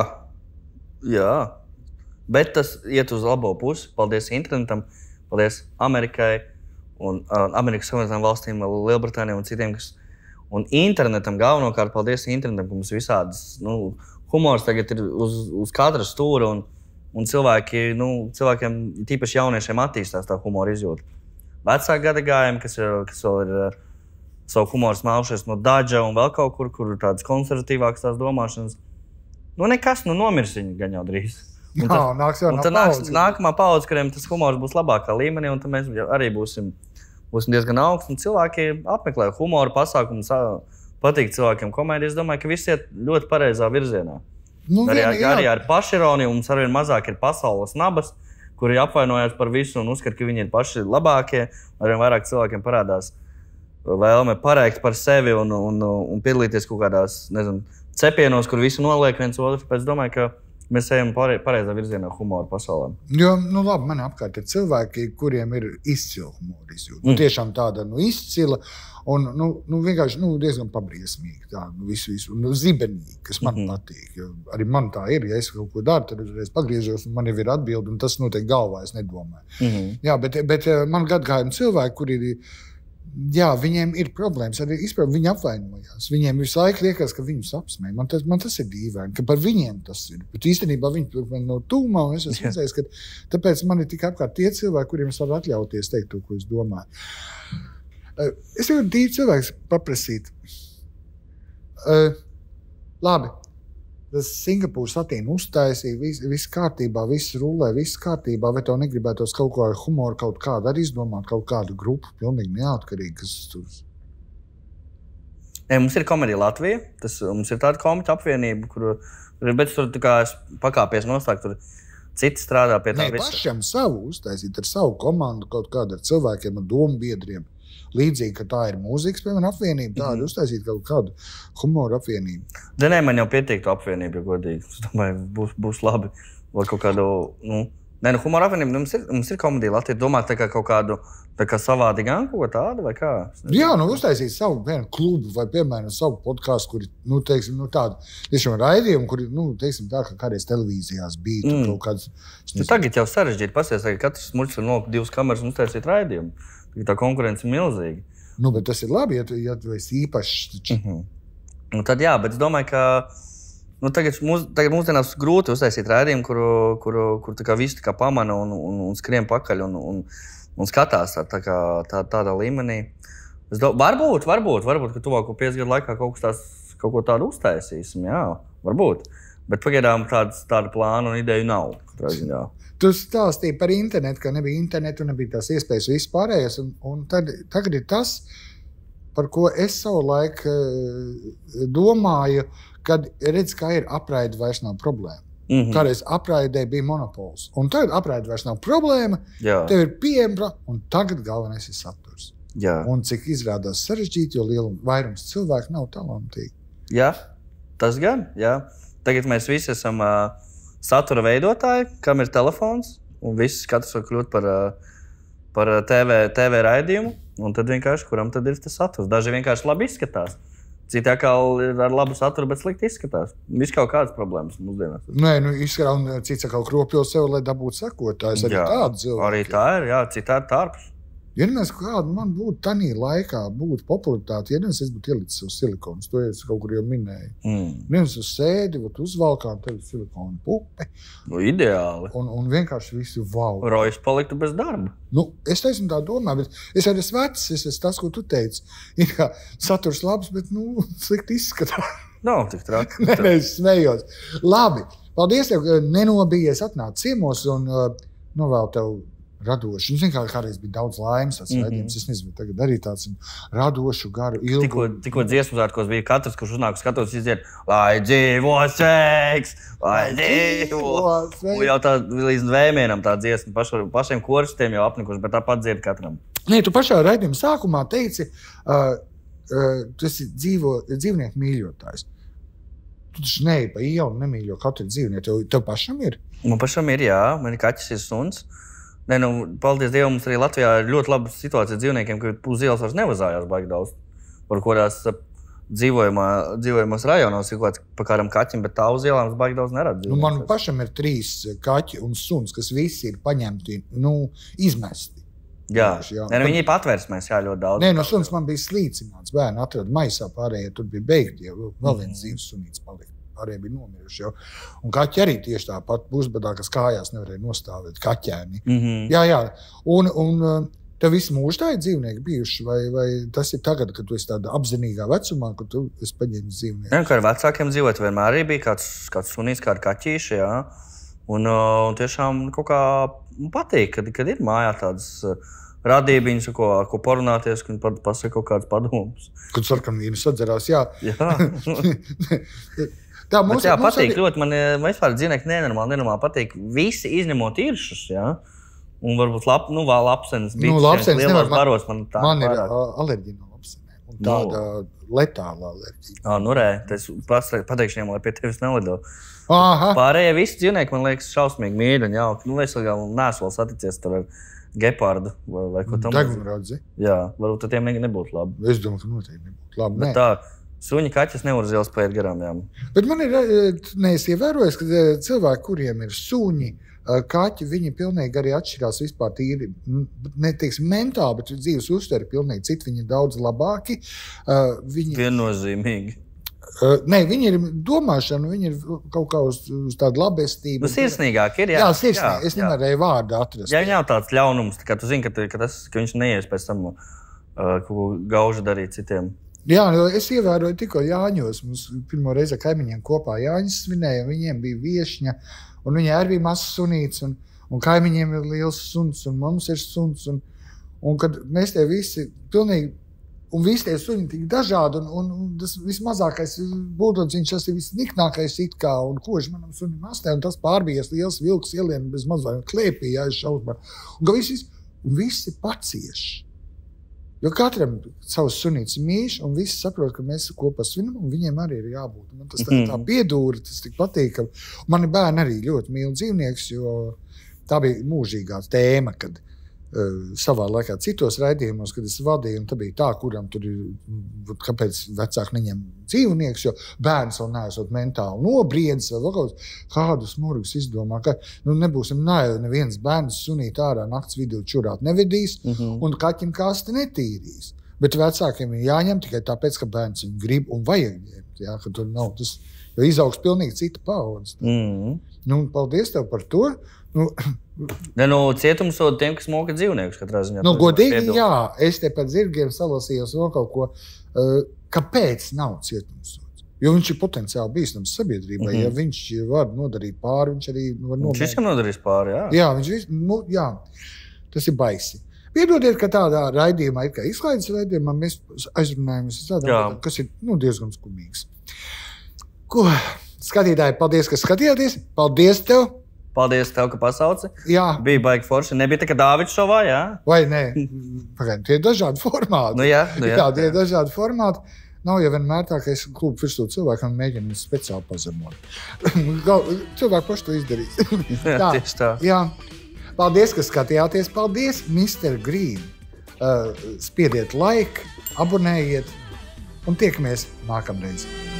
jā. Bet tas iet uz labo pusi. Paldies internetam, paldies Amerikai un uh, Amerikas Savienotām valstīm, Lielbritānijai un citiem. Kas, un internetam galvenokārt paldies internetam, ka mums visādas nu, humors tagad ir uz, uz katra stūra. Un, un cilvēki, nu, cilvēkiem, tīpaši jauniešiem, attīstās tā humora izjūta. Vecāki gadagājumi, kas, ir, kas vēl ir uh, savu humoru smaušies no Dādža un vēl kaut kur, kur ir tādas konservatīvākas tās domāšanas. Nu, nekas, nu, nomirs viņi gan jau drīz. Un Jā, nāks jau Un no tad nāks paudzes. nākamā paudze, kuriem tas humors būs labākā līmenī, un tad mēs jau arī būsim, būsim diezgan augsts. Un cilvēki apmeklē humoru pasākumus, ā, patīk cilvēkiem komēdija. Es domāju, ka visi iet ļoti pareizā virzienā. Nu, Arī, viena, arī jā. ar pašironiju mums arvien mazāk ir pasaules nabas, kuri apvainojas par visu un uzskata, ka viņi ir paši labākie. Arvien vairāk cilvēkiem parādās vēlme parēkt par sevi un, un, un piedalīties kaut kādās, nezinu, cepienos, kur visi noliek viens otru. Pēc domāju, ka mēs ejam pare- pareizā virzienā humoru pasaulē. Jo, nu, labi, man apkārt ir cilvēki, kuriem ir izcila humora izjūta. Mm. Mm. Nu, tiešām tāda nu, izcila un nu, nu, vienkārši nu, diezgan pabriesmīga. Tā, nu, visu, visu, nu, zibenīga, kas man mm Mhm. -hmm. patīk. Jo arī man tā ir. Ja es kaut ko daru, tad es pagriežos un man jau ir atbilde, un tas notiek galvā, es nedomāju. Mhm. Jā, bet, bet eh, man gadgājumi cilvēki, kuri ir. Jā, viņiem ir problēmas. Arī izpēr, viņi apvainojās. Viņiem visu laiku liekas, ka viņus apsmēja. Man tas, man tas ir dīvaini, ka par viņiem tas ir. Bet īstenībā viņi tur man no tūmā, un es esmu redzējis, ka tāpēc man ir tik apkārt tie cilvēki, kuriem es varu atļauties teikt to, ko es domāju. Eh, Es jau tīri cilvēks paprasīt. Uh, labi. Tas Singapūras satīna uztaisīja, viss vis kārtībā, viss rullē, viss kārtībā. Vai tev negribētos kaut ko ar humoru, kaut kādu arī izdomāt, kaut kādu grupu, pilnīgi neatkarīgi, kas tur. E, mums ir komēdija Latvija. Tas, mums ir tāda komiķa apvienība, kur, bet tur tā kā es pakāpies nostāk, tur citi strādā pie tā Nē, visa. pašam savu uztaisīt ar savu komandu, kaut kādu ar cilvēkiem, ar domu biedriem. Līdzīgi, ka tā ir mūzikas, piemēram, apvienība, tāda Mhm. uztaisīt kaut kādu humoru apvienību. Da, nē, man jau pietiek to apvienību, ja godīgi. Es domāju, būs, būs labi. Vai kaut kādu, nu, nē, nu, humora apvienība, nu, mums ir, mums ir komēdija Latvija. Domāt tā kā kaut kādu, tā kā savādi gan kaut ko tādu, vai kā? Es nezinu. Jā, nu uztaisīt savu piemēram, klubu vai, piemēram, savu podkāstu, kur ir, nu, teiksim, nu, tādu tiešām raidījumu, kur ir, nu, teiksim, tā, ka kādreiz televīzijās bija Mm. kaut kāds. Nu, tagad jau sarežģīti pasies, ka katrs smurts var nolikt divas kameras un uztaisīt raidījumu. Tagad tā konkurence ir milzīga. Nu, bet tas ir labi, ja tu, ja tu esi īpašs. taču- Mhm. Nu, tad jā, bet es domāju, ka nu, tagad, mūs, tagad mūsdienās grūti uztaisīt raidījumu, kuru, kuru, kur tā kā visi tā kā pamana un, un, un skrien pakaļ un, un, un skatās tā, tā kā, tā, tādā līmenī. Es do, varbūt, varbūt, varbūt, ka tuvāko piecu gadu laikā kaut, tās, kaut ko tādu uztaisīsim. Jā, varbūt. Bet pagaidām tāds, tāda plāna un ideja nav. katrā ziņā. Tu stāstīji par internetu, ka nebija internetu, nebija tās iespējas vispārējās. Un, un tad, tagad ir tas, par ko es savulaik eh, domāju, kad redz, kā ir apraide vairs nav problēma. Mm-hmm. Kādreiz apraidē bija monopols. Un tagad apraide vairs nav problēma. Jā. Tev ir pieejama, un tagad galvenais ir saturs. Jā. Un cik izrādās sarežģīti, jo liela vairums cilvēku nav talantīgi. Jā, tas gan. Jā. Tagad mēs visi esam uh, satura veidotāji, kam ir telefons, un visi katrs var kļūt par, uh, par T V, T V raidījumu, un tad vienkārši, kuram tad ir tas saturs. Daži vienkārši labi izskatās. Citi atkal ir ar labu saturu, bet slikti izskatās. Viss kaut kādas problēmas mūsdienās. Nē, nu izskatās, un cits atkal kropļo sev, lai dabūtu sekotājs. Arī tādu cilvēku. Arī tā ir, jā, citādi tārpus. Ja mēs kādu man būtu tanī laikā, būtu popularitāte, ja es būtu ielicis uz silikonus, to es kaut kur jau minēju. Mm. Nevis uz sēdi, vat uzvalkām tevi silikonu pupi. Nu, ideāli. Un, un vienkārši visi wow. Rojas paliktu bez darba. Nu, es teiksim tā domāju, bet es arī esmu vecs, es esmu tas, ko tu teici. Ir kā saturs labs, bet, nu, slikti izskatās. Nav tik traki. Nē, nē, es smējos. Labi, paldies tev, ka nenobijies atnāc ciemos un uh, novēl tev radoši. Es zinu, kā kādreiz bija daudz laimes tāds mm-hmm. raidījums. Es nezinu, tagad arī tāds radošu, garu, ilgu. Tikko, tikko dziesmu svētkos bija katrs, kurš uznāk skatos, izdzied, lai dzīvo seks, lai dzīvo. Un jau tā līdz vēmienam tā dziesma, paša, pašiem koristiem jau apnikuši, bet tāpat dzied katram. Nē, tu pašā raidījuma sākumā teici, uh, uh, tu esi dzīvo, dzīvnieku mīļotājs. Tu taču neej pa ielu, nemīļo katru dzīvnieku. Tev, tev pašam ir? Man pašam ir, jā. Man ir kaķis, ir suns. Nē, nu, paldies Dievam, mums arī Latvijā ir ļoti laba situācija dzīvniekiem, ka uz ielas vairs nevazājās baigi daudz. Par kurās dzīvojumā, dzīvojumos rajonos ir kaut kāds pa kādam kaķim, bet tā uz ielām baigi daudz neredz. Nu, man pašam ir trīs kaķi un suns, kas visi ir paņemti, nu, izmesti. Jā, jā. Nē, nu, viņi ir patvērsmēs, jā, ļoti daudz. Nē, no suns man bija slīcināts, bērni atrada maisā pārējie, tur bija beigti, jau vēl viens dzīves sunīts palika. Pārējie bija nomiruši jau. Un kaķi arī tieši tāpat pusbadā, kas kājās nevarēja nostāvēt kaķēni. Mm-hmm. Jā, jā. Un, un tev visu mūžu tā ir dzīvnieki bijuši? Vai, vai tas ir tagad, kad tu esi tādā apzinīgā vecumā, kad tu esi paņēmis dzīvnieku? Jā, kā ar vecākiem dzīvot, vienmēr arī bija kāds, kāds sunīts, kādi kaķīši, jā. Un, un tiešām kaut kā patīk, kad, kad ir mājā tādas radībiņas, ko, ko parunāties, kad viņi pasaka kaut kādas padomus. Kad sarkanvīnu sadzerās, jā. Jā. Tā, mums, bet, jā, mums patīk arī... ļoti. Man vispār dzīvnieki nenormāli, nenormāli patīk. Visi izņemot iršus, jā. Un varbūt lap, nu, vēl lapsenes. Nu, lapsenes nevar. Man, baros, man, tā, man ir pārāk. alerģija no lapsenēm. Un tāda no. letāla alerģija. Ā, nu re, es pateikšu viņiem, lai pie tevis nelido. Aha. Pārējie visi dzīvnieki, man liekas, šausmīgi mīļi un jauki. Nu, es vēl neesmu vēl saticies tur ar gepardu vai, vai ko tam. Degunradzi. Jā, varbūt tiem nebūtu labi. Es domāju, ka noteikti nebūtu labi. Bet tā, suņi kaķis nevar uz ielas paiet garām, jā. Bet man ir, neesi ievērojis, ka cilvēki, kuriem ir suņi, kaķi, viņi pilnīgi arī atšķirās vispār tīri, neteiksim mentāli, bet dzīves uztveri pilnīgi citi, viņi ir daudz labāki. Viņi... Viennozīmīgi. Nē, viņi ir domāšana, viņi ir kaut kā uz, uz tādu labestību. Nu, sirsnīgāk ir, jā. Jā, sirsnīgi. Es nevarēju vārdu atrast. Jā, viņam tāds ļaunums, tā kā tu zini, ka, ka, tas, ka viņš neies pēc tam uh, ko gaužu darīt citiem. Jā, es ievēroju tikko Jāņos. Mums pirmo reizi ar kaimiņiem kopā Jāņus svinēja, viņiem bija viešņa, un viņai arī bija mazs sunīts, un, un kaimiņiem ir liels suns, un mums ir suns, un, un kad mēs tie visi pilnīgi, un visi tie suņi tik dažādi, un, un, un tas vismazākais buldodziņš, tas ir visniknākais it kā, un koži manam sunim astē, un tas pārbies liels vilks ielien bez mazā klēpī, jā, šausmā. Un ka visi, un visi pacieši. Jo katram savs sunīts mīļš, un visi saprot, ka mēs kopā svinam, un viņiem arī ir jābūt. Man tas tā, tā piedūra, tas tik patīkam. Mani bērni arī ļoti mīl dzīvnieks, jo tā bija mūžīgā tēma, kad uh, savā laikā citos raidījumos, kad es vadīju, un tā bija tā, kuram tur ir, kāpēc vecāki neņem dzīvnieks, jo bērns vēl neesot mentāli nobriedzis, vēl kaut kādus murgus izdomā, ka nu, nebūsim naivi, neviens bērns sunīt ārā nakts vidū čurāt nevedīs, mm-hmm. un kaķim kasti netīrīs. Bet vecākiem ir jāņem tikai tāpēc, ka bērns viņu grib un vajag ņemt, jā, ka tur nav tas, jo izaugs pilnīgi cita paudze. Mm-hmm. Nu, paldies tev par to. Nu, ne, nu, cietumsodu tiem, kas moka dzīvniekus katrā ziņā. Nu, godīgi, jā, es te par zirgiem salasījos vēl kaut ko. Uh, kāpēc nav cietumsods? Jo viņš ir potenciāli bīstams sabiedrībai. Mm-hmm. Ja viņš var nodarīt pāri, viņš arī var nodarīt. Viņš visam nodarīs pāri, jā. Jā, viņš vis, nu, jā, tas ir baisi. Piedodiet, ka tādā raidījumā, ir kā izklaides raidījumā, mēs aizrunājamies tādā, kas ir nu, diezgan skumīgs. Ko? Skatītāji, paldies, ka skatījāties. Paldies tev. Paldies tev, ka pasauci. Jā. Bija baigi forši. Nebija tā, ka Dāvids šovā, jā? Vai nē? Pagaid, tie ir dažādi formāti. Nu jā, nu jā. jā, tie ir dažādi formāti. Nav jau vienmēr tā, ka es klubu virsū cilvēkam mēģinu speciāli pazemot. Cilvēki paši to izdarīs. jā, tieši tā. Jā. Paldies, ka skatījāties. Paldies, mister Green. Uh, spiediet like, abonējiet un tiekamies nākamreiz.